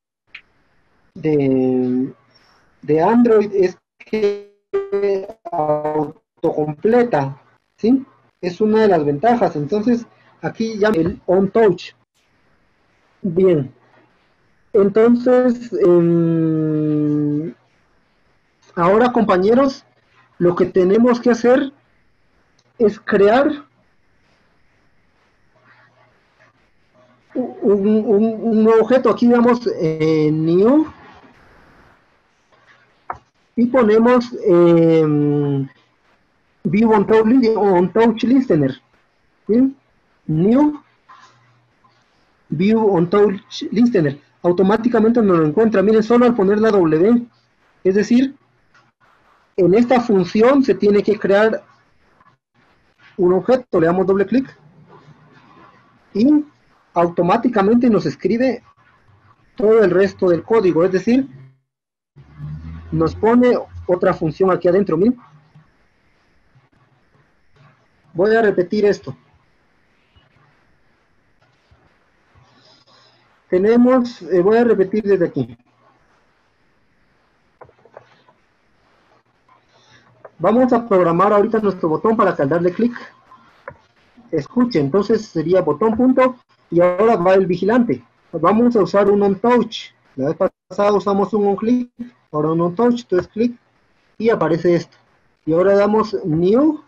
Android es que autocompleta, ¿sí? Es una de las ventajas. Entonces, aquí ya el on touch. Bien. Entonces, ahora, compañeros, lo que tenemos que hacer es crear un nuevo objeto. Aquí damos new y ponemos view on touch listener. ¿Sí? New view on touch listener. Automáticamente nos lo encuentra. Miren, solo al poner la W. Es decir, en esta función se tiene que crear un objeto. Le damos doble clic y automáticamente nos escribe todo el resto del código. Es decir, nos pone otra función aquí adentro. Miren. Voy a repetir esto. Tenemos, voy a repetir desde aquí. Vamos a programar ahorita nuestro botón para que al darle clic escuche. Entonces sería botón punto y ahora va el vigilante. Vamos a usar un on touch. La vez pasada usamos un on click, ahora un on touch. Entonces clic y aparece esto. Y ahora damos new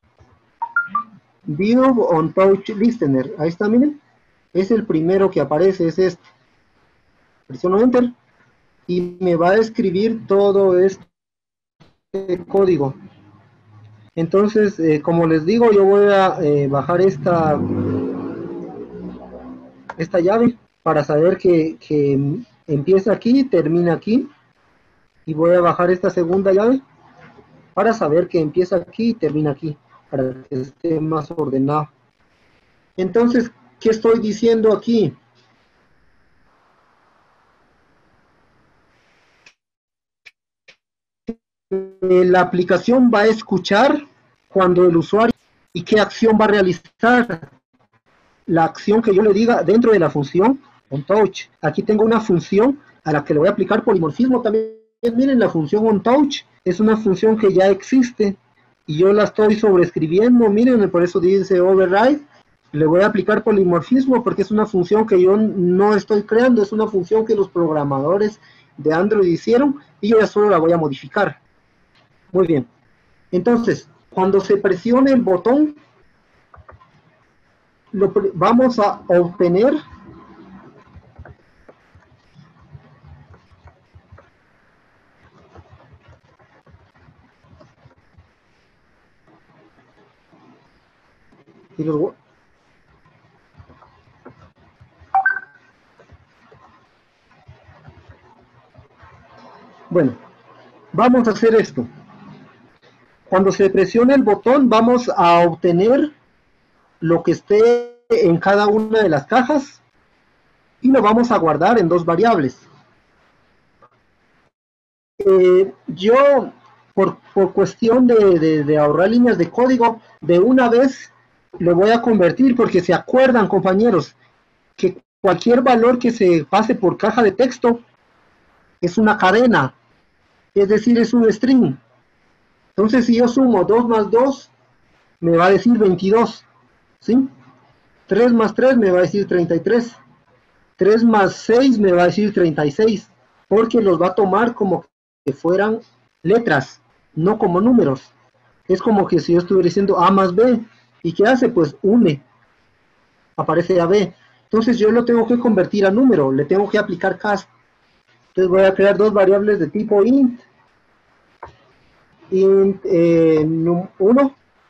view on touch listener. Ahí está, miren. Es el primero que aparece, es este. Presiono enter y me va a escribir todo este código. Entonces, como les digo, yo voy a bajar esta llave para saber que empieza aquí, termina aquí, y voy a bajar esta segunda llave para saber que empieza aquí y termina aquí, para que esté más ordenado. Entonces, ¿qué estoy diciendo aquí? La aplicación va a escuchar cuando el usuario y qué acción va a realizar. La acción que yo le diga dentro de la función onTouch. Aquí tengo una función a la que le voy a aplicar polimorfismo también. Miren, la función onTouch es una función que ya existe y yo la estoy sobreescribiendo. Miren, por eso dice override. Le voy a aplicar polimorfismo porque es una función que yo no estoy creando, es una función que los programadores de Android hicieron y yo ya solo la voy a modificar. Muy bien. Entonces, cuando se presione el botón, vamos a obtener y los, bueno, vamos a hacer esto. Cuando se presione el botón, vamos a obtener lo que esté en cada una de las cajas y lo vamos a guardar en dos variables. Yo, por cuestión de ahorrar líneas de código, de una vez lo voy a convertir, porque se acuerdan, compañeros, que cualquier valor que se pase por caja de texto es una cadena, es decir, es un string. Entonces, si yo sumo 2 más 2, me va a decir 22, ¿sí? 3 más 3 me va a decir 33. 3 más 6 me va a decir 36, porque los va a tomar como que fueran letras, no como números. Es como que si yo estuviera diciendo A más B, ¿y qué hace? Pues une, aparece AB. Entonces yo lo tengo que convertir a número, le tengo que aplicar cast. Entonces voy a crear dos variables de tipo int 1,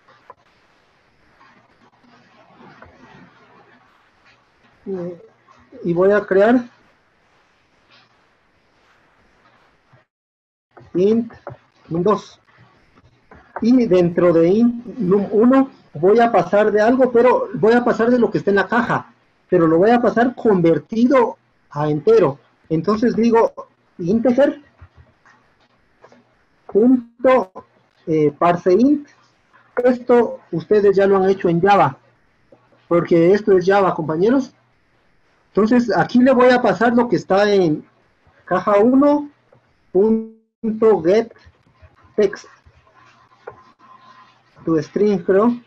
y voy a crear int num2, y dentro de int num1 voy a pasar de algo, pero voy a pasar de lo que está en la caja, pero lo voy a pasar convertido a entero. Entonces digo integer punto parseInt. Esto ustedes ya lo han hecho en Java, porque esto es Java, compañeros. Entonces aquí le voy a pasar lo que está en caja 1 punto get text to string, creo.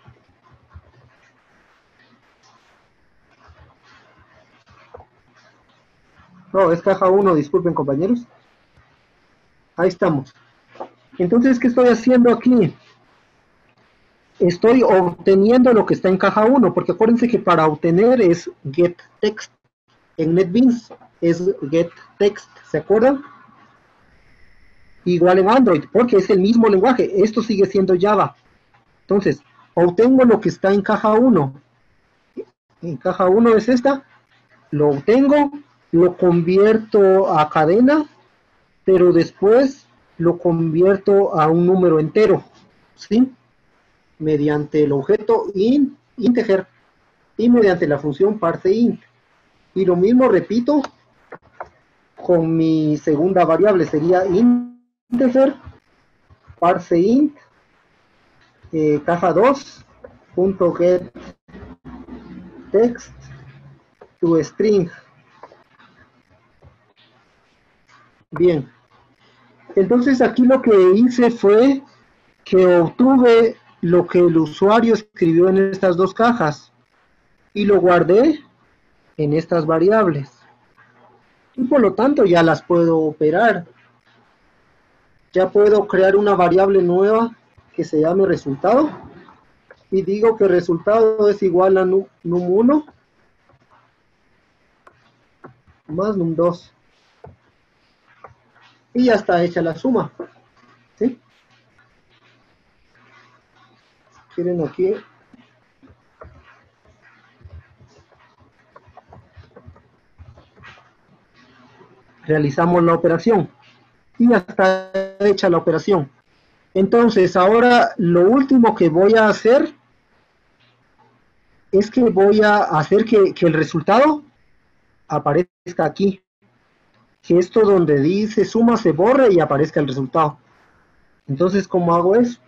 No, es caja 1, disculpen compañeros. Ahí estamos. Entonces, ¿qué estoy haciendo aquí? Estoy obteniendo lo que está en caja 1, porque acuérdense que para obtener es getText. En NetBeans es getText, ¿se acuerdan? Igual en Android, porque es el mismo lenguaje. Esto sigue siendo Java. Entonces, obtengo lo que está en caja 1. En caja 1 es esta. Lo obtengo, lo convierto a cadena, pero después lo convierto a un número entero, ¿sí? Mediante el objeto integer y mediante la función parseInt. Y lo mismo repito con mi segunda variable, sería integer parseInt caja 2 punto get text to string. Bien, entonces aquí lo que hice fue que obtuve lo que el usuario escribió en estas dos cajas y lo guardé en estas variables y por lo tanto ya las puedo operar. Ya puedo crear una variable nueva que se llame resultado y digo que resultado es igual a num1 más num2 y ya está hecha la suma, ¿sí? Quieren aquí realizamos la operación y ya está hecha la operación. Entonces ahora lo último que voy a hacer es que voy a hacer que el resultado aparezca aquí, que esto donde dice suma se borre y aparezca el resultado. Entonces, ¿cómo hago eso?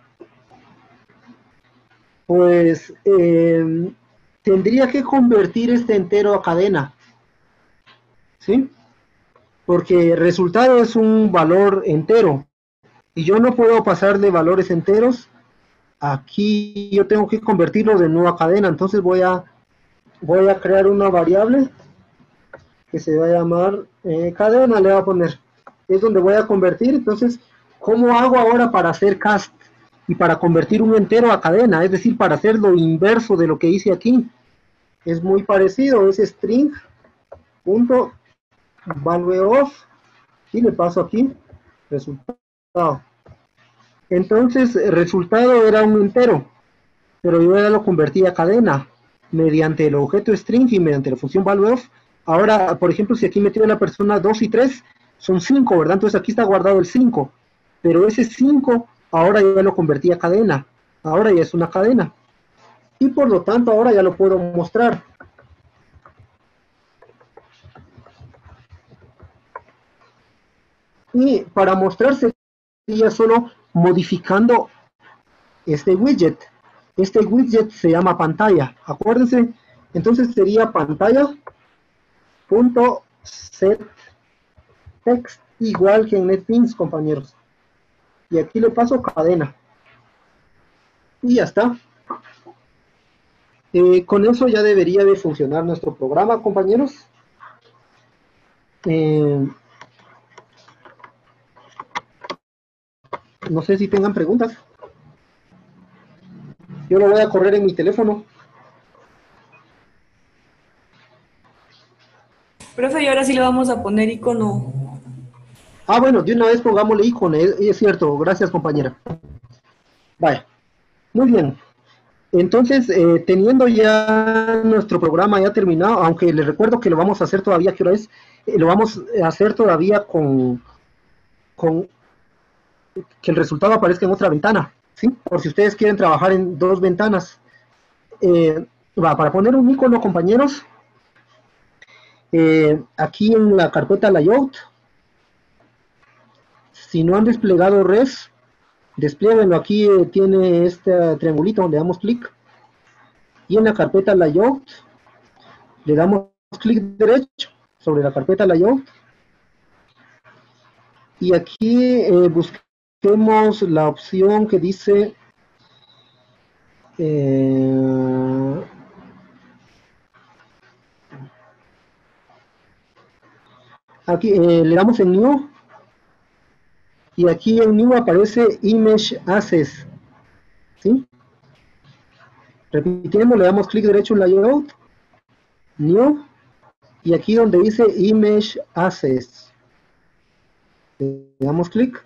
Pues tendría que convertir este entero a cadena, ¿sí? Porque el resultado es un valor entero y yo no puedo pasar de valores enteros. Aquí yo tengo que convertirlo de nuevo a cadena, entonces voy a crear una variable que se va a llamar cadena, le voy a poner, es donde voy a convertir. Entonces, ¿cómo hago ahora para hacer cast y para convertir un entero a cadena? Es decir, para hacer lo inverso de lo que hice aquí. Es muy parecido, es string punto value of y le paso aquí resultado. Entonces, el resultado era un entero, pero yo ya lo convertí a cadena mediante el objeto string y mediante la función value of. Ahora, por ejemplo, si aquí metió la persona 2 y 3, son 5, ¿verdad? Entonces aquí está guardado el 5, pero ese 5 ahora ya lo convertí a cadena, ahora ya es una cadena, y por lo tanto ahora ya lo puedo mostrar. Y para mostrarse sería solo modificando este widget. Este widget se llama pantalla, acuérdense. Entonces sería pantalla punto set text igual que en NetBeans, compañeros. Y aquí le paso cadena. Y ya está. Con eso ya debería de funcionar nuestro programa, compañeros. No sé si tengan preguntas. Yo lo voy a correr en mi teléfono. Profe, y ahora sí le vamos a poner icono. Ah, bueno, de una vez pongámosle icono. Es cierto, gracias, compañera. Vaya, muy bien. Entonces, teniendo ya nuestro programa ya terminado, aunque les recuerdo que lo vamos a hacer todavía, ¿qué hora es? Lo vamos a hacer todavía con que el resultado aparezca en otra ventana, ¿sí? Por si ustedes quieren trabajar en dos ventanas. Para poner un icono, compañeros, aquí en la carpeta layout, si no han desplegado res, desplieguenlo. Aquí tiene este triangulito, le damos clic, y en la carpeta layout, le damos clic derecho sobre la carpeta layout, y aquí busquemos la opción que dice Aquí le damos en New y aquí en New aparece Image Access, ¿sí? Repitiendo, le damos clic derecho en Layout, New, y aquí donde dice Image Access, le damos clic.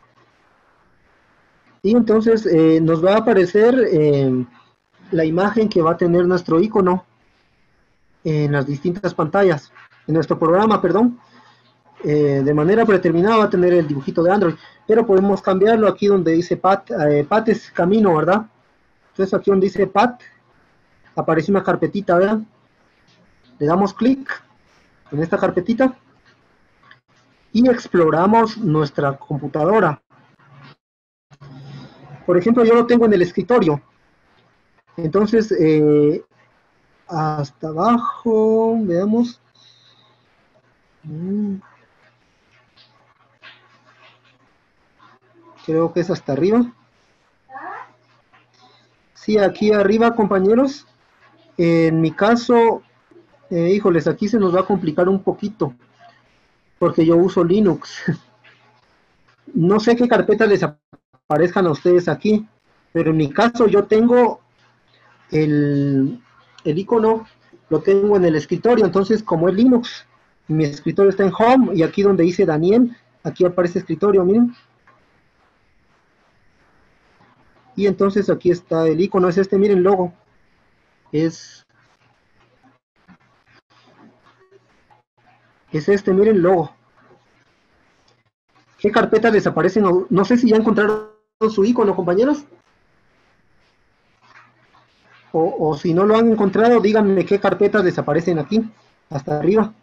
Y entonces nos va a aparecer la imagen que va a tener nuestro icono en las distintas pantallas, en nuestro programa, perdón. De manera predeterminada va a tener el dibujito de Android, pero podemos cambiarlo aquí donde dice Path, Path es camino, ¿verdad? Entonces aquí donde dice Path, aparece una carpetita, ¿verdad? Le damos clic en esta carpetita y exploramos nuestra computadora. Por ejemplo, yo lo tengo en el escritorio. Entonces, hasta abajo, veamos. Creo que es hasta arriba. Sí, aquí arriba, compañeros. En mi caso, híjoles, aquí se nos va a complicar un poquito, porque yo uso Linux. No sé qué carpetas les aparezcan a ustedes aquí, pero en mi caso yo tengo el icono, lo tengo en el escritorio, entonces como es Linux, mi escritorio está en Home, y aquí donde dice Daniel, aquí aparece escritorio, miren. Y entonces aquí está el icono, es este, miren, logo. Es este, miren, logo. ¿Qué carpetas les aparecen? No sé si ya encontraron su icono, compañeros. O si no lo han encontrado, díganme qué carpetas les aparecen aquí, hasta arriba.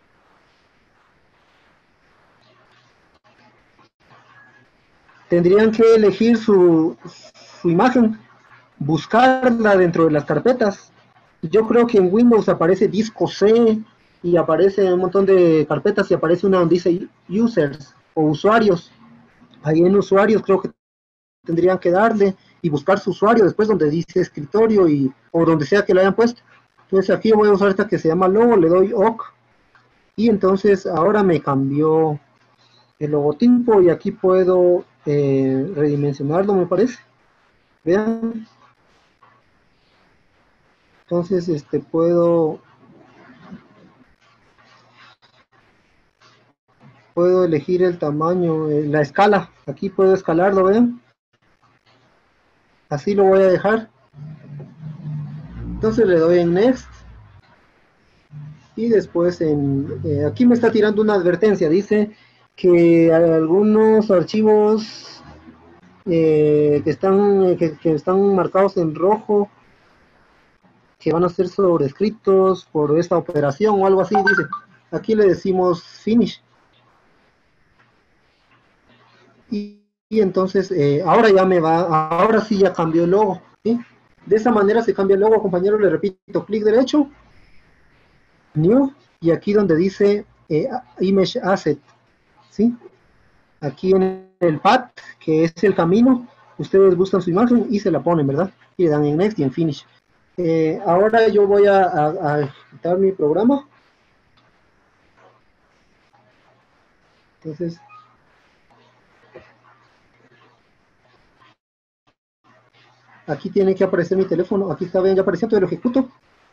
Tendrían que elegir su imagen, buscarla dentro de las carpetas. Yo creo que en Windows aparece disco C y aparece un montón de carpetas y aparece una donde dice users o usuarios. Ahí en usuarios creo que tendrían que darle y buscar su usuario después donde dice escritorio o donde sea que lo hayan puesto. Entonces aquí voy a usar esta que se llama logo, le doy OK y entonces ahora me cambió el logotipo y aquí puedo redimensionarlo, me parece. Vean. Entonces puedo elegir el tamaño, la escala. Aquí puedo escalarlo, vean. Así lo voy a dejar. Entonces le doy en Next. Y después aquí me está tirando una advertencia. Dice que algunos archivos que están marcados en rojo, que van a ser sobrescritos por esta operación o algo así, dice. Aquí le decimos Finish. Y entonces ahora ya ahora sí ya cambió el logo, ¿sí? De esa manera se cambia el logo, compañeros. Le repito, clic derecho, New, y aquí donde dice Image Asset, ¿sí? Aquí en el path, que es el camino, ustedes buscan su imagen y se la ponen, ¿verdad? Y le dan en Next y en Finish. Ahora yo voy a ejecutar mi programa. Entonces, aquí tiene que aparecer mi teléfono. Aquí está, bien, ya apareció, entonces lo ejecuto.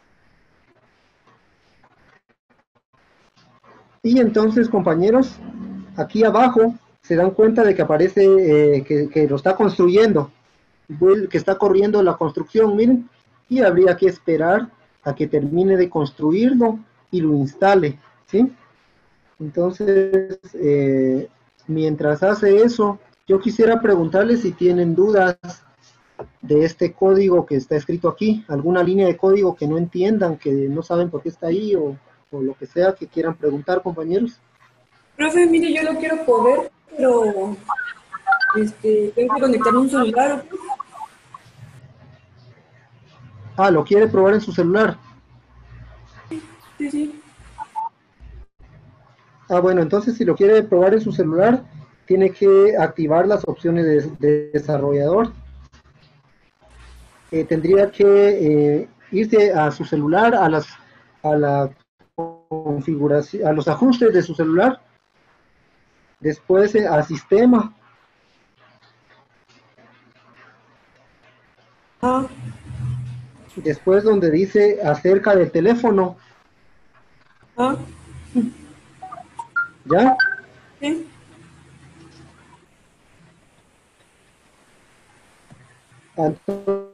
Y entonces, compañeros, aquí abajo se dan cuenta de que aparece que lo está construyendo, que está corriendo la construcción, miren, y habría que esperar a que termine de construirlo y lo instale, ¿sí? Entonces, mientras hace eso, yo quisiera preguntarles si tienen dudas de este código que está escrito aquí, alguna línea de código que no entiendan, que no saben por qué está ahí, o lo que sea que quieran preguntar, compañeros. Profe, mire, yo lo quiero poder, pero tengo que conectarme a un celular. Ah, ¿lo quiere probar en su celular? Sí, sí. Ah, bueno, entonces si lo quiere probar en su celular, tiene que activar las opciones de desarrollador. Tendría que irse a su celular, a la configuración, a los ajustes de su celular, después a sistema, Ah, después donde dice acerca del teléfono, ah, ¿ya? sí. Entonces,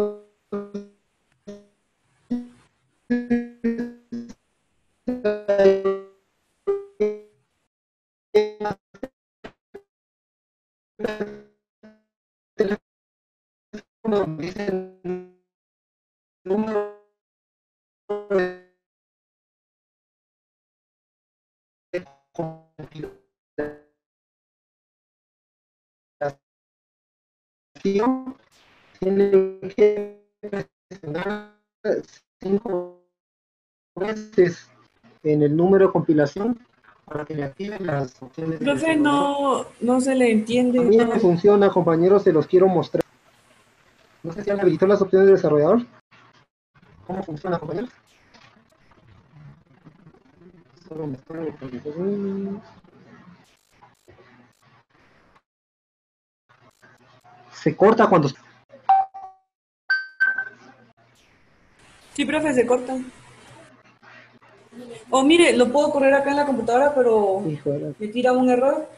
dice el número de compilación, tiene que presionar 5 veces en el número de compilación para que le activen las opciones de Profe, desarrollador. no se le A entiende. mí me funciona, compañeros, se los quiero mostrar. No sé si han habilitado las opciones de desarrollador. ¿Cómo funciona, compañeros? Solo me estoy actualizando. Se corta cuando... Sí, profe, se corta. O mire, lo puedo correr acá en la computadora, pero Hijo de la- me tira un error.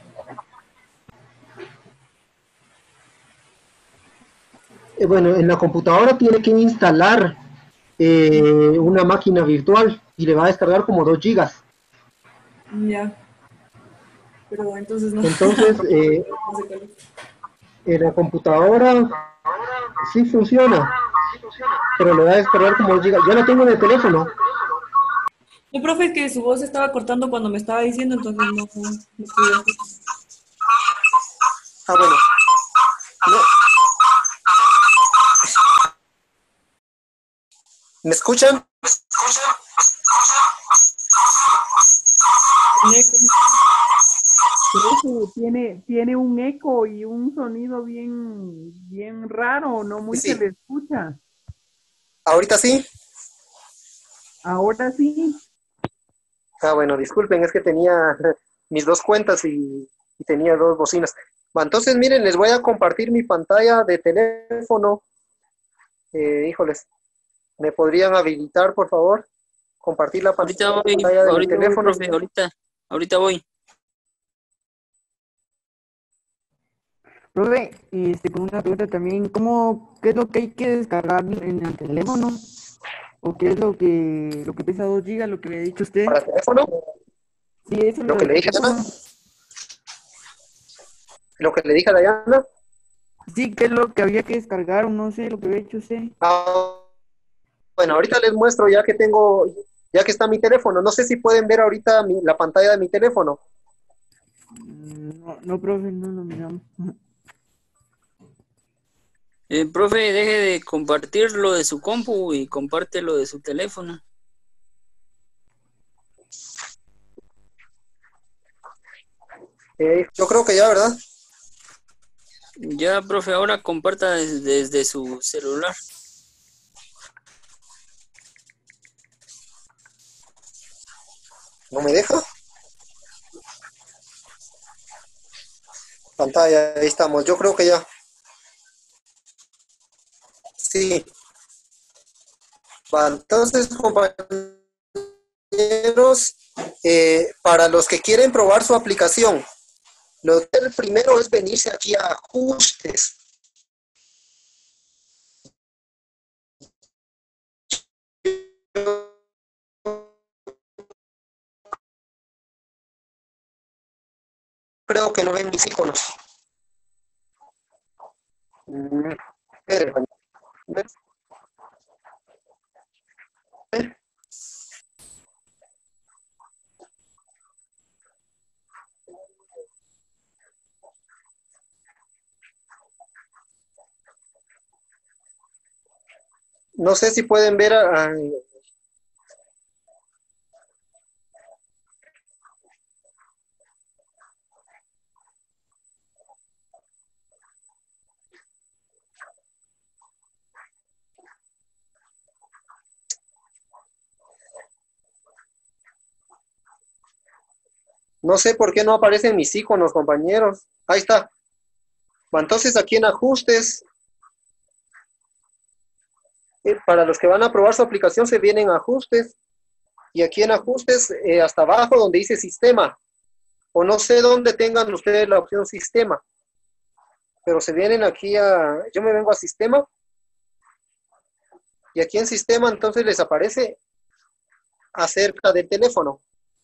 Bueno, en la computadora tiene que instalar una máquina virtual y le va a descargar como 2 gigas. Ya, pero entonces no. Entonces, No sé cuál es. en la computadora sí funciona, pero le va a descargar como 2 gigas. Ya la tengo en el teléfono. No, profe, es que su voz estaba cortando cuando me estaba diciendo, entonces no pude hacer. Ah, bueno. No. ¿Me escuchan? Un eco. Profe, tiene un eco y un sonido bien raro, no muy se Sí. le escucha. ¿Ahorita sí? Ahora sí. Ah, bueno, disculpen, es que tenía mis 2 cuentas y tenía 2 bocinas. Va, entonces, miren, les voy a compartir mi pantalla de teléfono. Híjoles, ¿me podrían habilitar, por favor? Compartir la pantalla de mi Ahorita voy, teléfono. profe, ahorita voy. Profe, y con una pregunta también, ¿qué es lo que hay que descargar en el teléfono? ¿O qué es lo que pesa 2 gigas, lo que le ha dicho usted? Para el teléfono, Sí, eso es lo lo que del le dije a teléfono. Diana, lo que le dije a Diana. Sí, ¿qué es lo que había que descargar o no sé, lo que había dicho usted? Ah, bueno, ahorita les muestro ya que está mi teléfono. No sé si pueden ver ahorita la pantalla de mi teléfono. No, no, profe, no lo miramos. Profe, deje de compartir lo de su compu y comparte lo de su teléfono. Yo creo que ya, ¿verdad? Ya, profe, ahora comparta desde su celular. ¿No me deja? Pantalla, ahí estamos. Yo creo que ya. Sí. Va, entonces, compañeros, para los que quieren probar su aplicación, lo primero es venirse aquí a ajustes. Creo que no ven mis iconos. Esperen, no sé si pueden ver No sé por qué no aparecen mis iconos, compañeros. Ahí está. Entonces aquí en ajustes, para los que van a probar su aplicación se vienen a ajustes. Y aquí en ajustes, hasta abajo donde dice sistema. O no sé dónde tengan ustedes la opción sistema. Pero se vienen aquí yo me vengo a sistema. Y aquí en sistema entonces les aparece acerca del teléfono.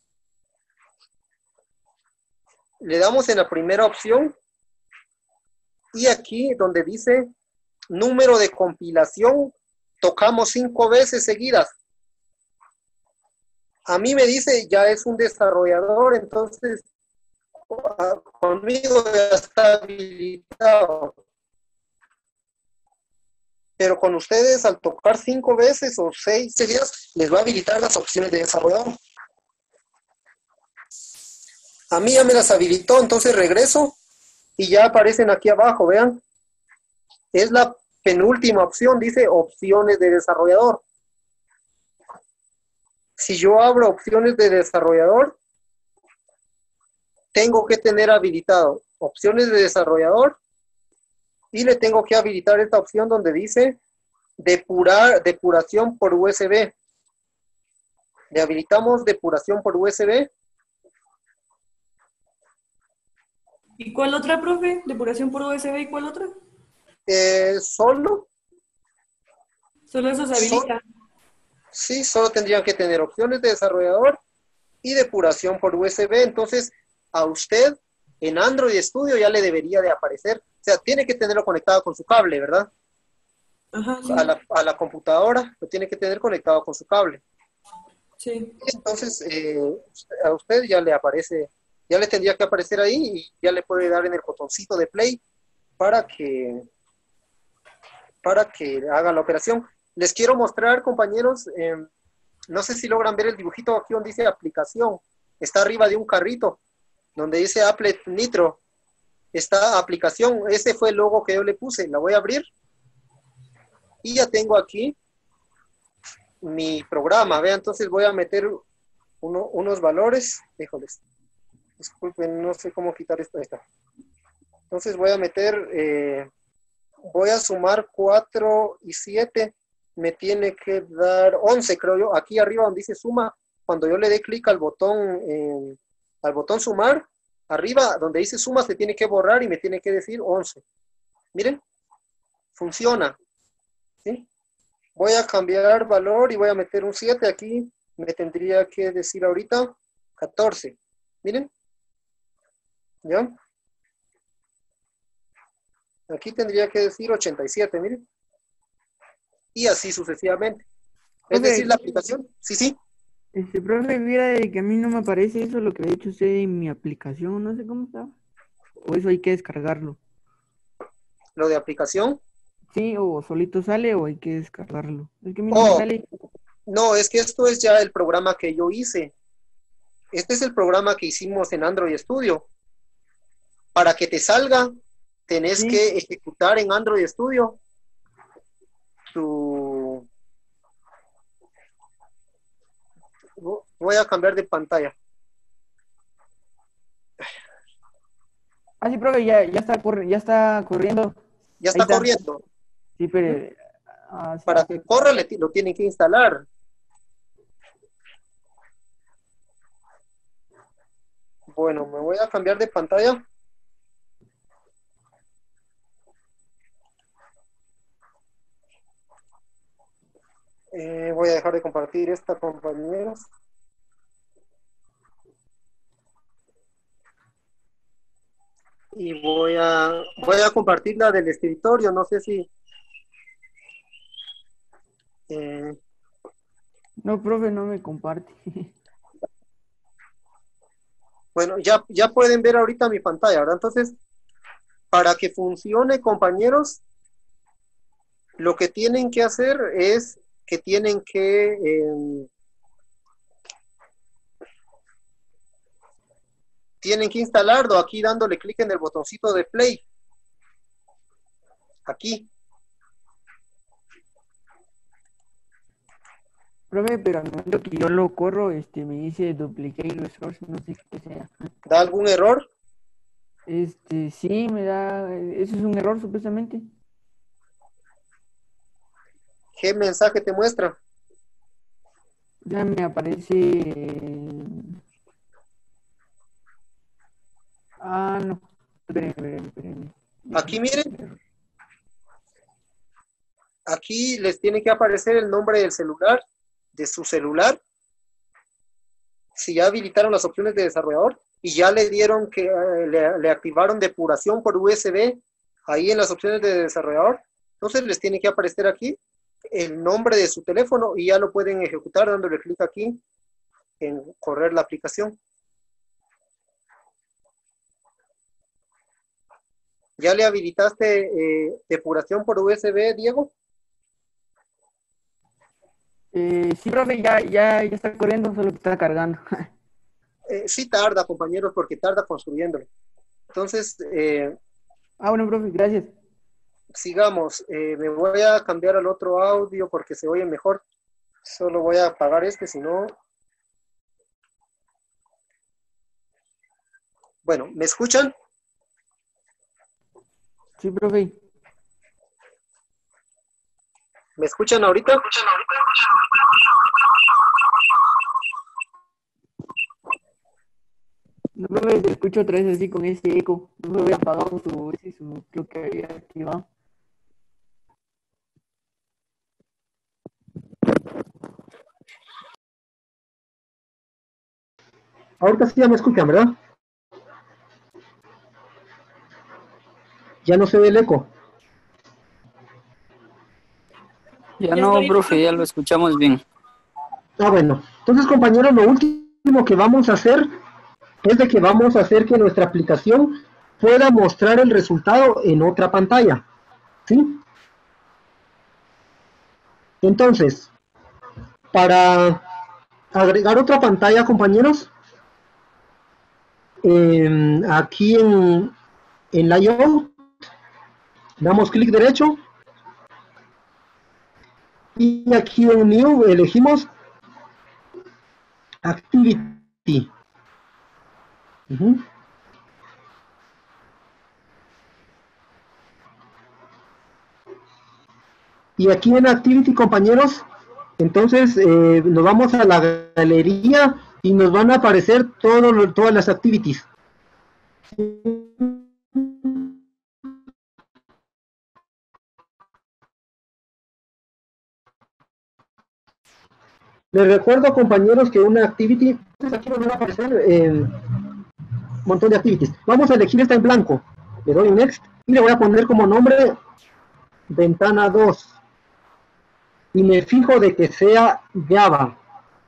Le damos en la primera opción. Y aquí donde dice número de compilación, tocamos 5 veces seguidas. A mí me dice ya es un desarrollador, entonces conmigo ya está habilitado. Pero con ustedes al tocar 5 veces o 6 seguidas, les va a habilitar las opciones de desarrollador. A mí ya me las habilitó, entonces regreso y ya aparecen aquí abajo, vean. Es la penúltima opción, dice opciones de desarrollador. Si yo abro opciones de desarrollador, tengo que tener habilitado opciones de desarrollador y le tengo que habilitar esta opción donde dice depuración por USB. Le habilitamos depuración por USB. ¿Y cuál otra, profe? Depuración por USB, ¿y cuál otra? Solo Solo eso se habilita. Sí, solo tendrían que tener opciones de desarrollador y depuración por USB. Entonces, a usted en Android Studio ya le debería de aparecer. O sea, tiene que tenerlo conectado con su cable, ¿verdad? Ajá, sí. A la computadora lo tiene que tener conectado con su cable. Sí. Entonces, a usted ya le aparece, ya le tendría que aparecer ahí y ya le puede dar en el botoncito de play para que haga la operación. Les quiero mostrar, compañeros, no sé si logran ver el dibujito aquí donde dice aplicación. Está arriba de un carrito, donde dice Applet Nitro. Está aplicación, ese fue el logo que yo le puse. La voy a abrir. Y ya tengo aquí mi programa. Vean, entonces voy a meter unos valores. Híjoles, disculpen, no sé cómo quitar esto. Ahí está. Entonces voy a meter, voy a sumar 4 y 7. Me tiene que dar 11, creo yo. Aquí arriba donde dice suma, cuando yo le dé clic al botón sumar, arriba donde dice suma se tiene que borrar y me tiene que decir 11. Miren, funciona. ¿Sí? Voy a cambiar valor y voy a meter un 7 aquí. Me tendría que decir ahorita 14. Miren. ¿Ya? Aquí tendría que decir 87, miren. Y así sucesivamente. Es decir, la aplicación, sí. Profe, mira de que a mí no me aparece eso, lo que le ha dicho usted en mi aplicación, no sé cómo está. O eso hay que descargarlo. Lo de aplicación. Sí, o solito sale o hay que descargarlo. Es que a mí no me sale. No, es que esto es ya el programa que yo hice. Este es el programa que hicimos en Android Studio. Para que te salga, tenés que ejecutar en Android Studio Voy a cambiar de pantalla. Ah, sí, profe, ya está corriendo. Ya está corriendo. Sí, pero... sí. Para que corra lo tienen que instalar. Bueno, me voy a cambiar de pantalla. Voy a dejar de compartir esta, compañeros. Y voy a compartir la del escritorio. No sé si... No, profe, no me comparte. Bueno, ya pueden ver ahorita mi pantalla, ¿verdad? Entonces, para que funcione, compañeros, lo que tienen que hacer es que tienen que instalarlo aquí dándole clic en el botoncito de play. Aquí. Profe, pero al momento que yo lo corro, me dice duplicate resource, no sé qué sea. ¿Da algún error? Sí, me da, eso es un error supuestamente. ¿Qué mensaje te muestra? Ya me aparece, no, espérenme. Aquí miren, aquí les tiene que aparecer el nombre del celular, de su celular. Si ya habilitaron las opciones de desarrollador y ya le dieron que le activaron depuración por USB ahí en las opciones de desarrollador, entonces les tiene que aparecer aquí el nombre de su teléfono y ya lo pueden ejecutar dándole clic aquí en correr la aplicación. ¿Ya le habilitaste depuración por USB, Diego? Sí, profe, ya está corriendo, solo que está cargando. Sí tarda, compañeros, porque tarda construyéndolo. Entonces, Bueno, profe, gracias. sigamos. Me voy a cambiar al otro audio porque se oye mejor. Solo voy a apagar este, si no... Bueno, ¿me escuchan? Sí, profe. ¿Me escuchan ahorita? No, profe, te escucho otra vez así con ese eco. No me había apagado creo que había activado. Ahorita sí ya me escuchan, ¿verdad? Ya no se ve el eco. Ya Ya no, está bien. profe, ya lo escuchamos bien. Bueno. Entonces, compañeros, lo último que vamos a hacer es de que vamos a hacer que nuestra aplicación pueda mostrar el resultado en otra pantalla. ¿Sí? Entonces, para agregar otra pantalla, compañeros, aquí en Layout, damos clic derecho y aquí en New elegimos Activity. Y aquí en Activity, compañeros, entonces nos vamos a la galería y nos van a aparecer todas las activities. Les recuerdo, compañeros, que una activity, aquí nos van a aparecer un montón de activities. Vamos a elegir esta en blanco. Le doy Next y le voy a poner como nombre ventana 2. Y me fijo de que sea Java.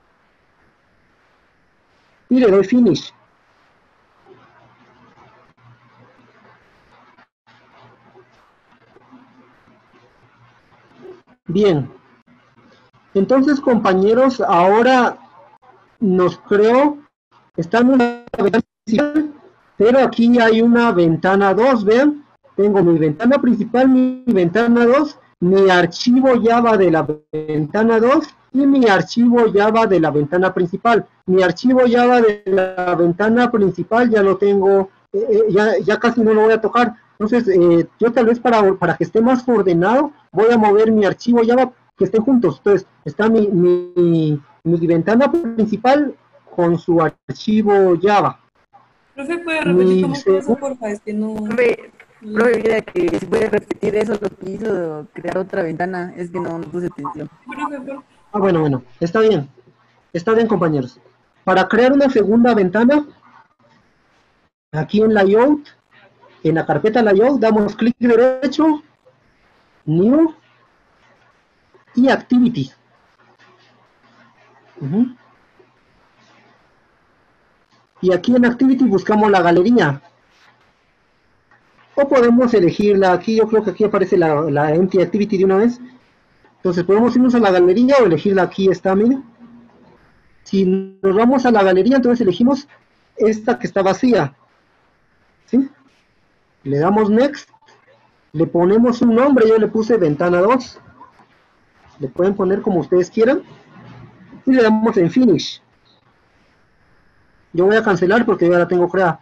Y le doy Finish. Bien. Entonces, compañeros, ahora nos creo, estamos en la ventana principal, pero aquí hay una ventana 2, vean. Tengo mi ventana principal, mi ventana 2, mi archivo Java de la ventana 2 y mi archivo Java de la ventana principal. Mi archivo Java de la ventana principal ya lo tengo, ya casi no lo voy a tocar. Entonces, yo tal vez para que esté más ordenado, voy a mover mi archivo Java, que estén juntos. Entonces, está mi ventana principal con su archivo Java. Profe, ¿puede repetir cómo fue eso, porfa? Es que no... Profe, mira que si puede repetir eso, lo que hizo crear otra ventana, es que no puse atención. Profe. Bueno, está bien. Está bien, compañeros. Para crear una segunda ventana, aquí en Layout, en la carpeta Layout, damos clic derecho, New y Activities. Y aquí en Activity buscamos la galería. O podemos elegirla aquí, yo creo que aquí aparece la Empty Activity de una vez. Entonces podemos irnos a la galería o elegirla aquí está, miren. Si nos vamos a la galería, entonces elegimos esta que está vacía. ¿Sí? Le damos Next, le ponemos un nombre, yo le puse ventana 2. Le pueden poner como ustedes quieran. y le damos en Finish. Yo voy a cancelar porque ya la tengo creada.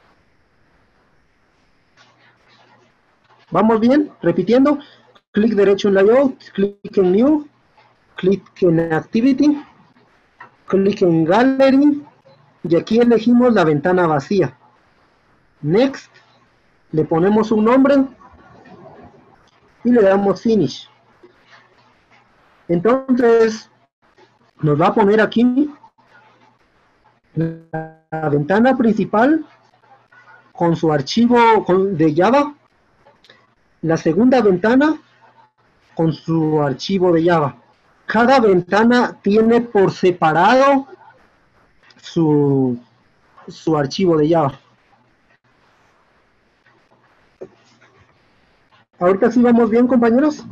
¿Vamos bien? Repitiendo. Clic derecho en Layout, clic en New, clic en Activity, clic en Gallery, y aquí elegimos la ventana vacía. Next, le ponemos un nombre y le damos Finish. Entonces, nos va a poner aquí la ventana principal con su archivo de Java, la segunda ventana con su archivo de Java. Cada ventana tiene por separado su archivo de Java. Ahorita sí vamos bien, compañeros.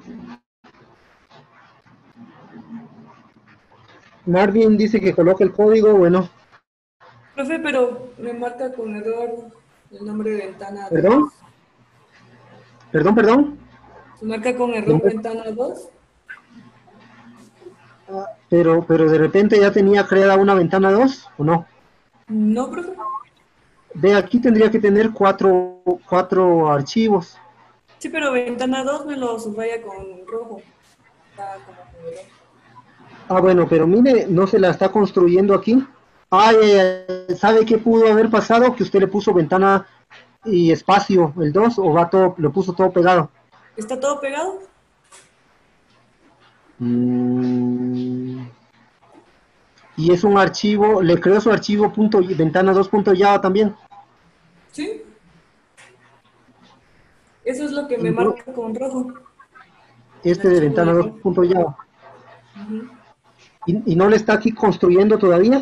Marvin dice que coloque el código, bueno. Profe, pero me marca con error el nombre de ventana 2. ¿Perdón? ¿Perdón? ¿Se marca con error ventana 2? Pero de repente ya tenía creada una ventana 2, ¿o no? No, profe. De aquí tendría que tener cuatro archivos. Sí, pero ventana 2 me lo subraya con rojo. Está como con error. Ah, bueno, pero mire, no se la está construyendo aquí. ¿Sabe qué pudo haber pasado? Que usted le puso ventana y espacio, el 2, o va todo, lo puso todo pegado. ¿Está todo pegado? Y es un archivo, le creó su archivo ventana 2.java también. Sí. Eso es lo que me marca con rojo. Este de ventana 2.java. ¿Y no le está aquí construyendo todavía?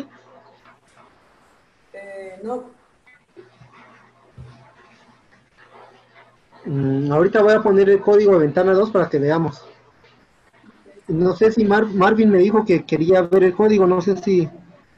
No. Ahorita voy a poner el código de ventana 2 para que veamos. No sé si Marvin me dijo que quería ver el código, no sé si...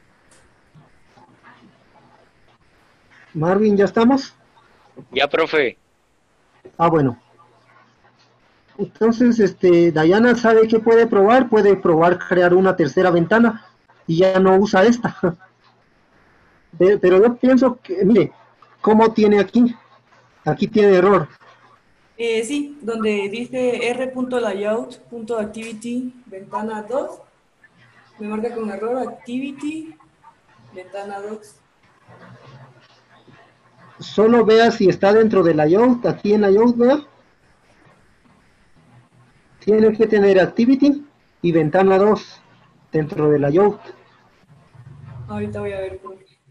Marvin, ¿ya estamos? Ya, profe. Ah, bueno. Entonces, Dayana sabe que puede probar crear una tercera ventana y ya no usa esta. Pero yo pienso que, mire, ¿cómo tiene aquí? Aquí tiene error. Sí, donde dice r.layout.activity ventana 2, me marca con error activity ventana 2. Solo vea si está dentro de layout, aquí en layout, vea. Tiene que tener activity y ventana 2 dentro de layout. Ahorita voy a ver.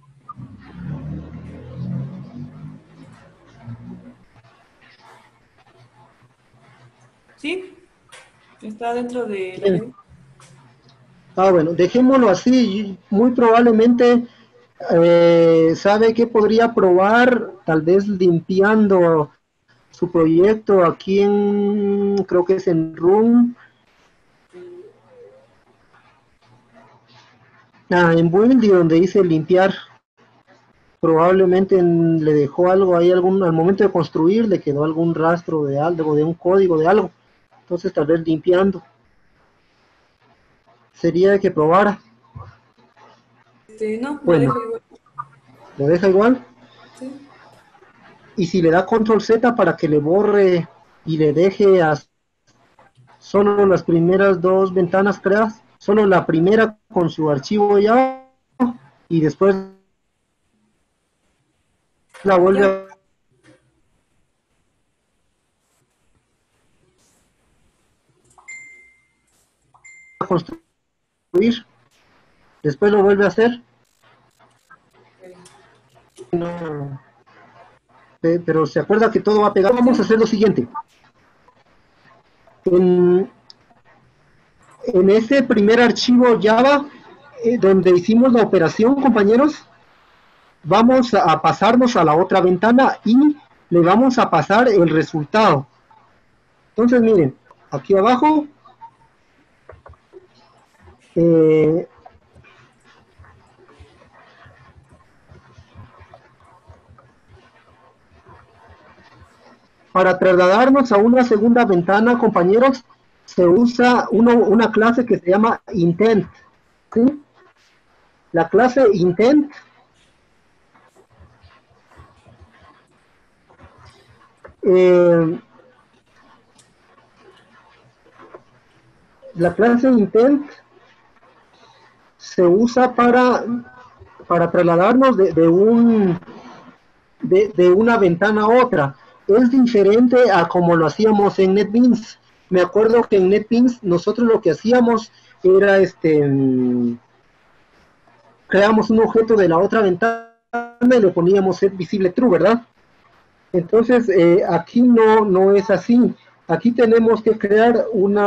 Sí, está dentro de layout. Ah, bueno, dejémoslo así. Muy probablemente sabe que podría probar, tal vez limpiando su proyecto aquí creo que es en Room. En Build, y donde dice limpiar. Probablemente le dejó algo ahí, al momento de construir le quedó algún rastro de algo, de un código, de algo. Entonces tal vez limpiando. Sería que probara. No, Bueno, ¿lo deja igual? Sí. Y si le da control Z para que le borre y le deje solo las primeras dos ventanas creadas, solo la primera con su archivo ya, y después la vuelve a construir, después lo vuelve a hacer. No. Pero se acuerda que todo va pegado. Vamos a hacer lo siguiente. En ese primer archivo Java, donde hicimos la operación, compañeros, vamos a pasarnos a la otra ventana y le vamos a pasar el resultado. Entonces, miren, aquí abajo, para trasladarnos a una segunda ventana, compañeros, se usa una clase que se llama intent. ¿sí? La clase intent la clase intent se usa para trasladarnos de una ventana a otra. Es diferente a como lo hacíamos en NetBeans. Me acuerdo que en NetBeans nosotros lo que hacíamos era creamos un objeto de la otra ventana y le poníamos set visible true, ¿verdad? Entonces aquí no es así. Aquí tenemos que crear un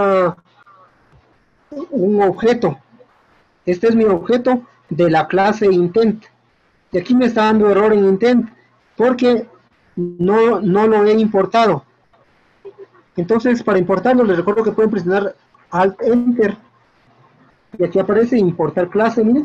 objeto. Este es mi objeto de la clase intent. Y aquí me está dando error en intent porque no lo he importado. Entonces, para importarlo, les recuerdo que pueden presionar Alt Enter. Y aquí aparece importar clase, miren.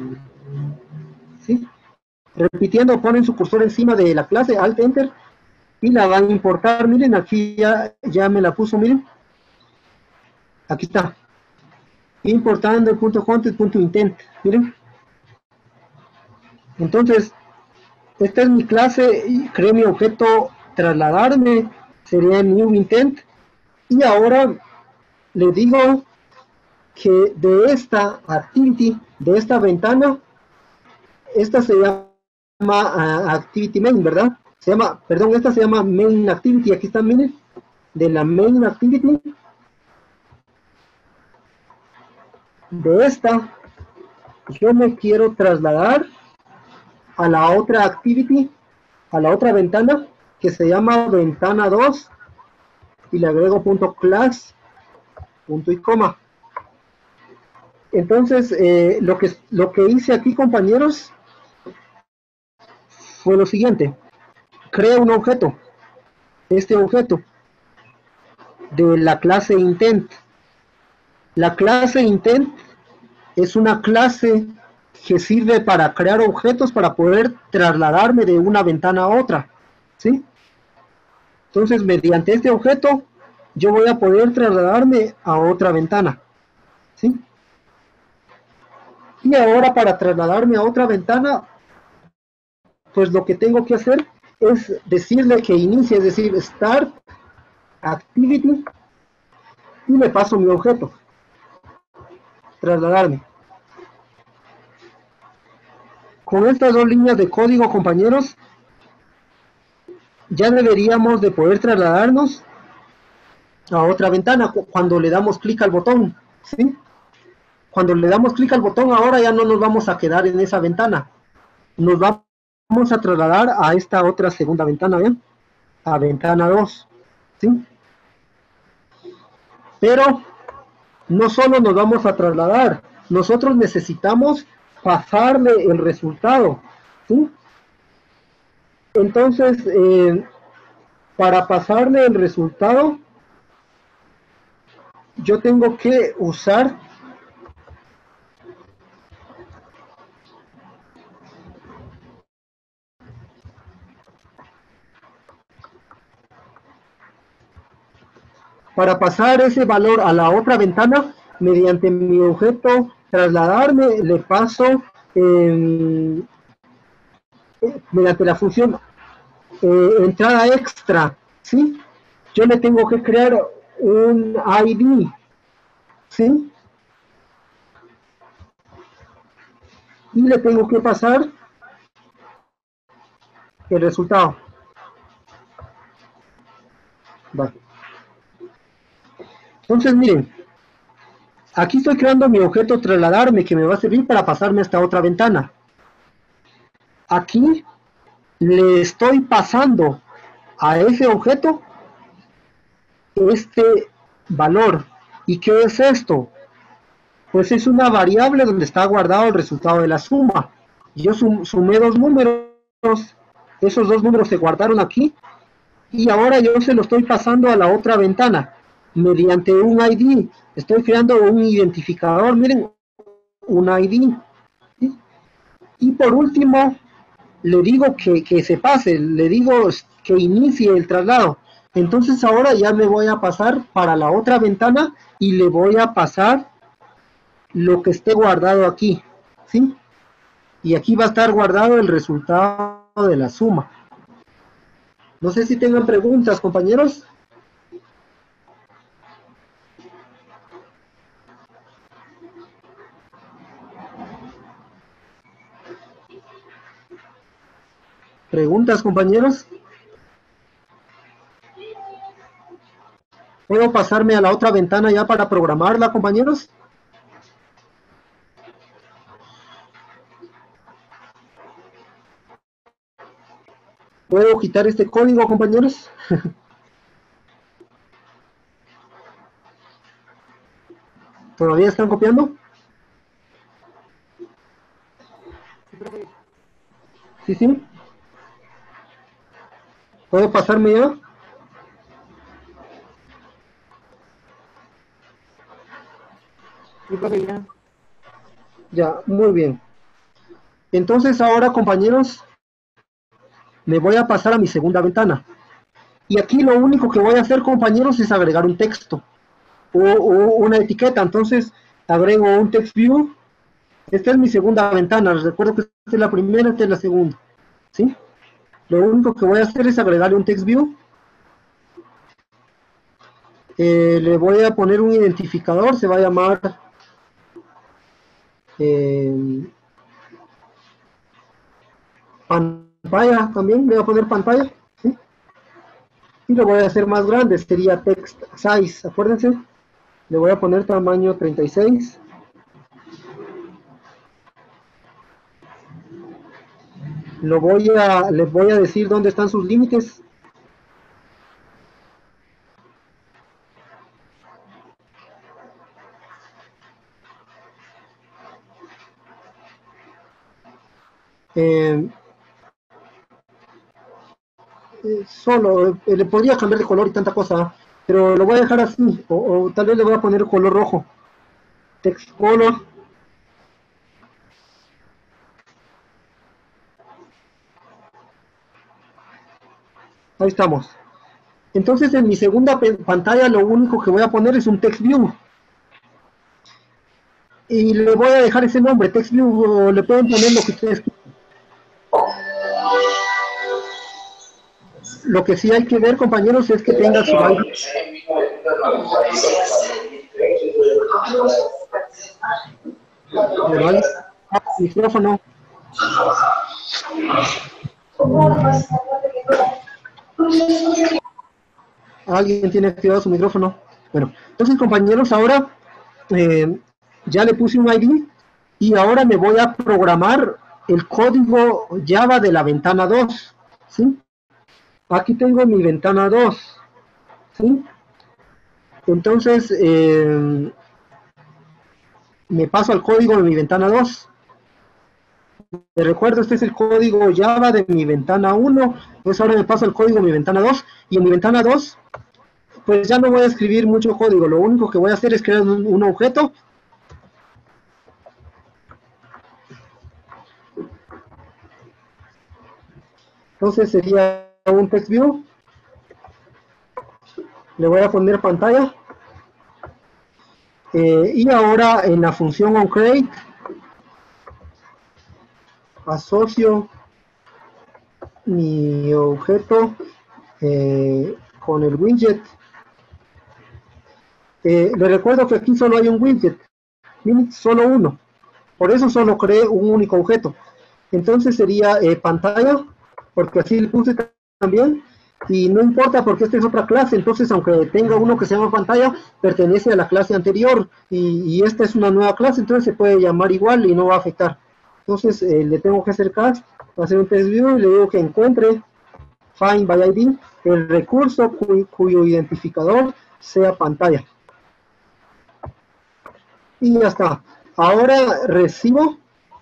¿Sí? Repitiendo, ponen su cursor encima de la clase, Alt Enter, y la van a importar. Miren, aquí ya me la puso, miren. Aquí está. Importando el punto content, punto intent. Miren. Entonces, esta es mi clase y creé mi objeto trasladarme, sería new intent. Y ahora le digo que de esta activity, de esta ventana, esta se llama activity main, ¿verdad? Esta se llama main activity. Aquí está, miren, de la main activity. De esta, yo me quiero trasladar a la otra activity, a la otra ventana, que se llama ventana 2, y le agrego punto class, punto y coma. Entonces, lo que hice aquí, compañeros, fue lo siguiente. Creo un objeto, este objeto, de la clase intent. La clase intent es una clase que sirve para crear objetos para poder trasladarme de una ventana a otra, ¿sí? Entonces, mediante este objeto, yo voy a poder trasladarme a otra ventana, ¿sí? Y ahora, para trasladarme a otra ventana, pues lo que tengo que hacer es decirle que inicie, es decir, start activity, y le paso mi objeto, trasladarme. Con estas dos líneas de código, compañeros, ya deberíamos de poder trasladarnos a otra ventana cuando le damos clic al botón, ¿sí? Cuando le damos clic al botón, ahora ya no nos vamos a quedar en esa ventana. Nos vamos a trasladar a esta otra segunda ventana, ¿ven? A ventana 2, ¿sí? Pero no solo nos vamos a trasladar, nosotros necesitamos pasarle el resultado, ¿sí? Entonces, para pasarle el resultado, yo tengo que usar para pasar ese valor a la otra ventana, mediante mi objeto trasladarme, le paso mediante la función entrada extra, ¿sí? Yo le tengo que crear un ID, ¿sí? Y le tengo que pasar el resultado. Vale. Entonces, miren, aquí estoy creando mi objeto trasladarme, que me va a servir para pasarme a esta otra ventana. Aquí le estoy pasando a ese objeto este valor. ¿Y qué es esto? Pues es una variable donde está guardado el resultado de la suma. Yo sumé dos números, esos dos números se guardaron aquí, y ahora yo se lo estoy pasando a la otra ventana mediante un ID. Estoy creando un identificador, miren, un ID, ¿sí? Y por último le digo que se pase, le digo que inicie el traslado. Entonces ahora ya me voy a pasar para la otra ventana y le voy a pasar lo que esté guardado aquí, ¿sí? Y aquí va a estar guardado el resultado de la suma. No sé si tengan preguntas, compañeros. ¿Preguntas, compañeros? ¿Puedo pasarme a la otra ventana ya para programarla, compañeros? ¿Puedo quitar este código, compañeros? ¿Todavía están copiando? Sí, sí. ¿Puedo pasarme ya? Sí, profe, ya. Ya, muy bien. Entonces ahora, compañeros, me voy a pasar a mi segunda ventana. Y aquí lo único que voy a hacer, compañeros, es agregar un texto o una etiqueta. Entonces agrego un text view. Esta es mi segunda ventana. Les recuerdo que esta es la primera, esta es la segunda, ¿sí? Lo único que voy a hacer es agregarle un text view. Le voy a poner un identificador, se va a llamar pantalla también, le voy a poner pantalla, ¿sí? Y lo voy a hacer más grande, sería text size, acuérdense, le voy a poner tamaño 36. Les voy a decir dónde están sus límites. Solo, le podría cambiar de color y tanta cosa, pero lo voy a dejar así, o tal vez le voy a poner color rojo. Text color. Ahí estamos. Entonces en mi segunda pantalla lo único que voy a poner es un text view. Y le voy a dejar ese nombre, text view, o le pueden poner lo que ustedes quieran. Lo que sí hay que ver, compañeros, es que tenga su ID. Micrófono. Alguien tiene activado su micrófono. Bueno, entonces, compañeros, ahora ya le puse un ID y ahora me voy a programar el código Java de la ventana 2, ¿sí? Aquí tengo mi ventana 2, ¿sí? Entonces, me paso al código de mi ventana 2. Te recuerdo, este es el código Java de mi ventana 1. Entonces ahora me paso al código de mi ventana 2. Y en mi ventana 2, pues ya no voy a escribir mucho código. Lo único que voy a hacer es crear un objeto. Entonces sería un text view. Le voy a poner pantalla. Y ahora en la función onCreate asocio mi objeto con el widget. Le recuerdo que aquí solo hay un widget, solo uno. Por eso solo creé un único objeto. Entonces sería pantalla, porque así le puse también. Y no importa porque esta es otra clase, entonces aunque tenga uno que se llama pantalla, pertenece a la clase anterior y esta es una nueva clase, entonces se puede llamar igual y no va a afectar. Entonces le tengo que hacer cast, hacer un text view y le digo que encuentre find by ID el recurso cuyo identificador sea pantalla. Y ya está. Ahora recibo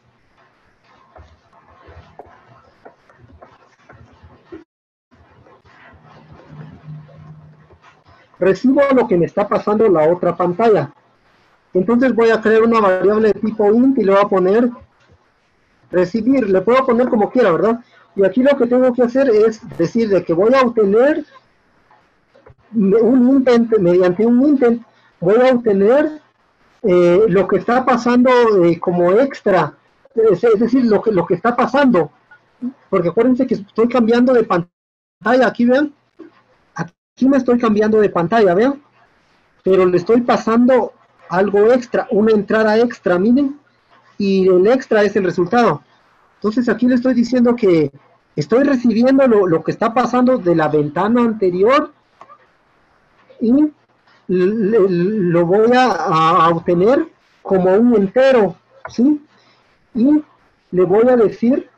lo que me está pasando en la otra pantalla. Entonces voy a crear una variable de tipo int y le voy a poner recibir. Le puedo poner como quiera, ¿verdad? Y aquí lo que tengo que hacer es decir de que voy a obtener un intent, mediante un intent voy a obtener lo que está pasando como extra, es decir, lo que está pasando, porque acuérdense que estoy cambiando de pantalla, aquí vean, aquí me estoy cambiando de pantalla, vean, pero le estoy pasando algo extra, una entrada extra, miren, y el extra es el resultado. Entonces aquí le estoy diciendo que estoy recibiendo lo que está pasando de la ventana anterior y lo voy a obtener como un entero, ¿sí? Y le voy a decir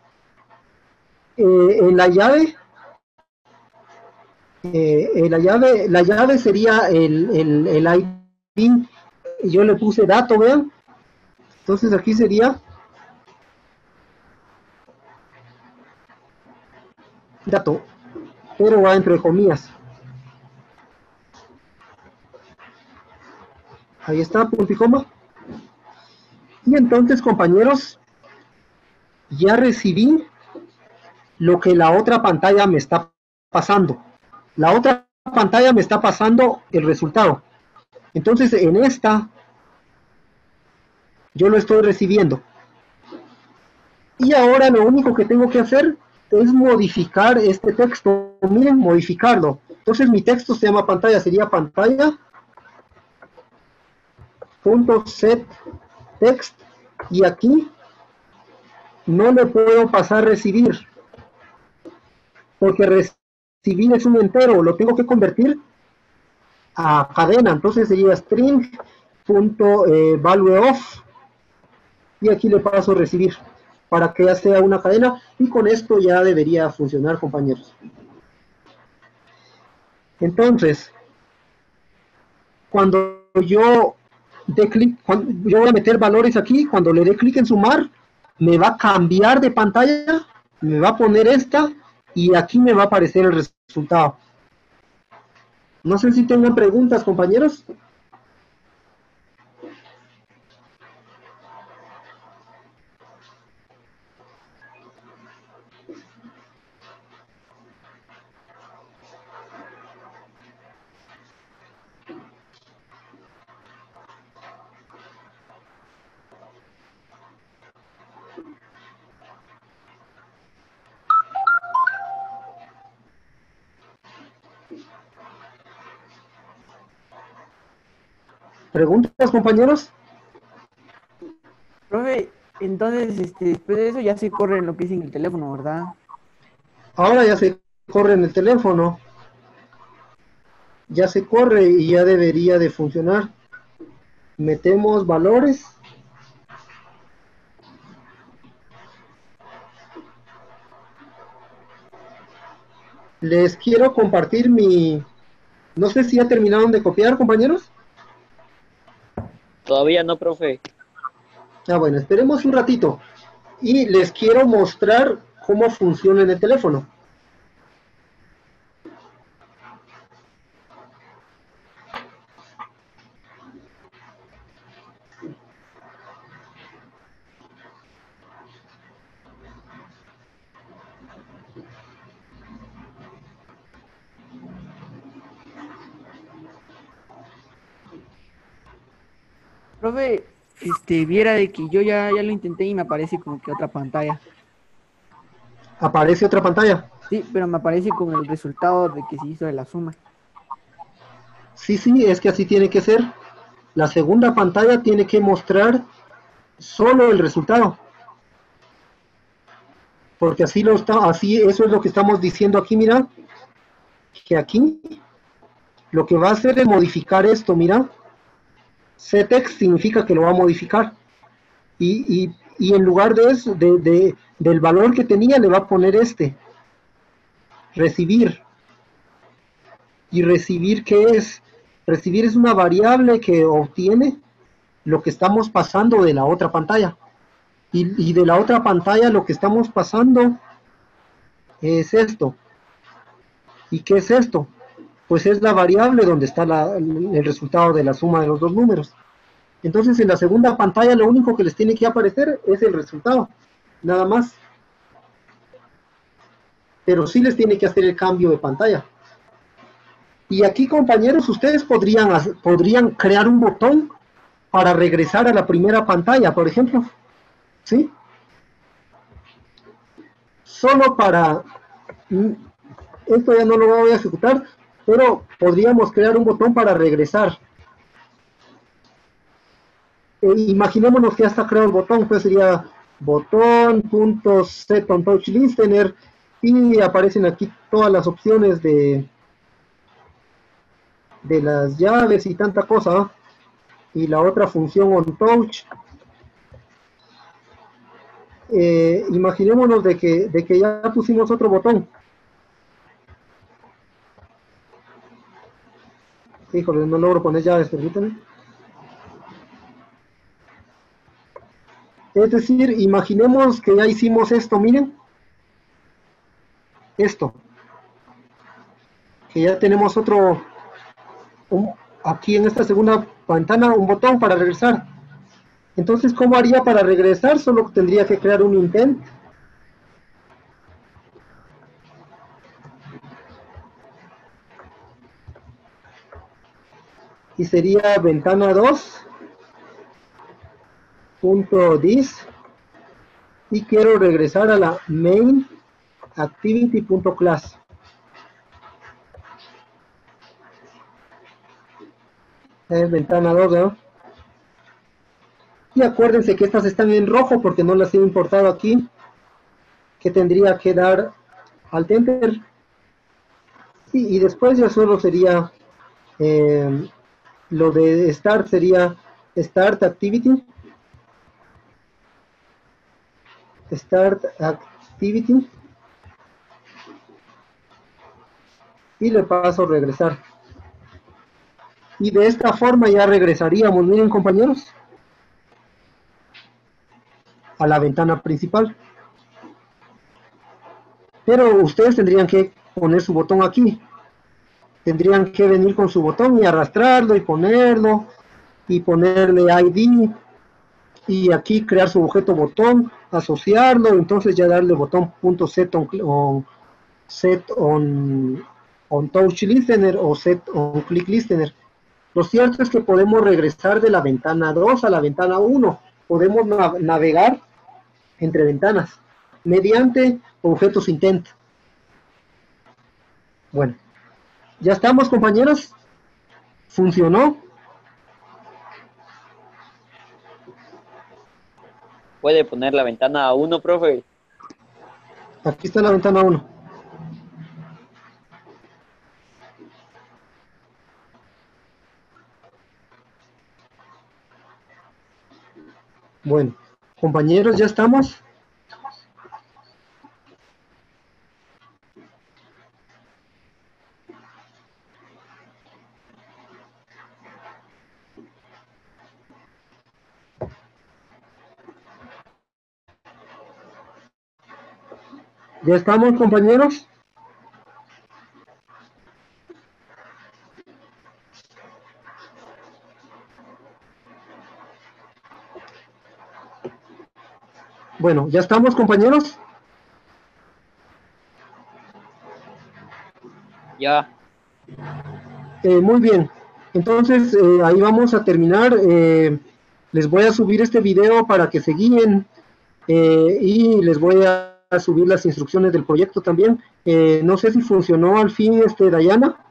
en la llave, la llave sería el ID, yo le puse dato, vean, entonces aquí sería dato, pero va entre comillas. Ahí está, punto y coma. Y entonces, compañeros, ya recibí lo que la otra pantalla me está pasando. La otra pantalla me está pasando el resultado. Entonces, en esta, yo lo estoy recibiendo. Y ahora lo único que tengo que hacer es modificar este texto. Miren, modificarlo. Entonces, mi texto se llama pantalla, sería pantalla .set text, y aquí no le puedo pasar recibir, porque recibir es un entero, lo tengo que convertir a cadena, entonces sería string.valueOf, y aquí le paso recibir, para que ya sea una cadena, y con esto ya debería funcionar, compañeros. Entonces, cuando yo yo voy a meter valores aquí, cuando le dé clic en sumar, me va a cambiar de pantalla, me va a poner esta, y aquí me va a aparecer el resultado. No sé si tengan preguntas, compañeros. ¿Preguntas, compañeros? Profe, entonces, después de eso ya se corre en lo que es en el teléfono, ¿verdad? Ahora ya se corre en el teléfono. Ya se corre y ya debería de funcionar. Metemos valores. Les quiero compartir mi... No sé si ya terminaron de copiar, compañeros. Todavía no, profe. Ah, bueno, esperemos un ratito. Y les quiero mostrar cómo funciona en el teléfono. Profe, viera de que yo ya lo intenté y me aparece como que otra pantalla. Aparece otra pantalla. Sí, pero me aparece con el resultado de que se hizo de la suma. Sí, es que así tiene que ser. La segunda pantalla tiene que mostrar solo el resultado. Porque así eso es lo que estamos diciendo aquí, mira. Que aquí lo que va a hacer es modificar esto, mira. Ctext significa que lo va a modificar. Y en lugar de eso, del valor que tenía, le va a poner recibir. ¿Y recibir qué es? Recibir es una variable que obtiene lo que estamos pasando de la otra pantalla. Y de la otra pantalla lo que estamos pasando es esto. ¿Y qué es esto? Pues es la variable donde está el resultado de la suma de los dos números. Entonces en la segunda pantalla lo único que les tiene que aparecer es el resultado, nada más. Pero sí les tiene que hacer el cambio de pantalla. Y aquí, compañeros, ustedes podrían crear un botón para regresar a la primera pantalla, por ejemplo, ¿sí? Solo para, esto ya no lo voy a ejecutar, pero podríamos crear un botón para regresar. Imaginémonos que ya está creado el botón, pues sería botón.setOnTouchListener y aparecen aquí todas las opciones de las llaves y tanta cosa, ¿no? Y la otra función onTouch. Imaginémonos de que ya pusimos otro botón. Híjole, no logro poner llaves, permítanme. Es decir, imaginemos que ya hicimos esto, miren. Esto. Que ya tenemos otro, aquí en esta segunda ventana, un botón para regresar. Entonces, ¿cómo haría para regresar? Solo tendría que crear un intent. Y sería ventana 2.this y quiero regresar a la main activity.class. Es ventana 2, ¿no? Y acuérdense que estas están en rojo porque no las he importado aquí, que tendría que dar Alt Enter. Y después ya solo sería lo de Start, sería Start Activity. Start Activity. Y le paso regresar. Y de esta forma ya regresaríamos, miren compañeros, a la ventana principal. Pero ustedes tendrían que poner su botón aquí. Tendrían que venir con su botón y arrastrarlo y ponerlo y ponerle ID y aquí crear su objeto botón, asociarlo, entonces ya darle botón .setOnTouchListener o setOnClickListener. Lo cierto es que podemos regresar de la ventana 2 a la ventana 1. Podemos navegar entre ventanas mediante objetos intent. Bueno, ya estamos, compañeros. ¿Funcionó? ¿Puede poner la ventana 1, profe? Aquí está la ventana 1. Bueno, compañeros, ¿ya estamos? ¿Ya estamos, compañeros? Bueno, ¿ya estamos, compañeros? Ya. Muy bien. Entonces, ahí vamos a terminar. Les voy a subir este video para que se guíen y les voy a subir las instrucciones del proyecto también. No sé si funcionó al fin, Dayana.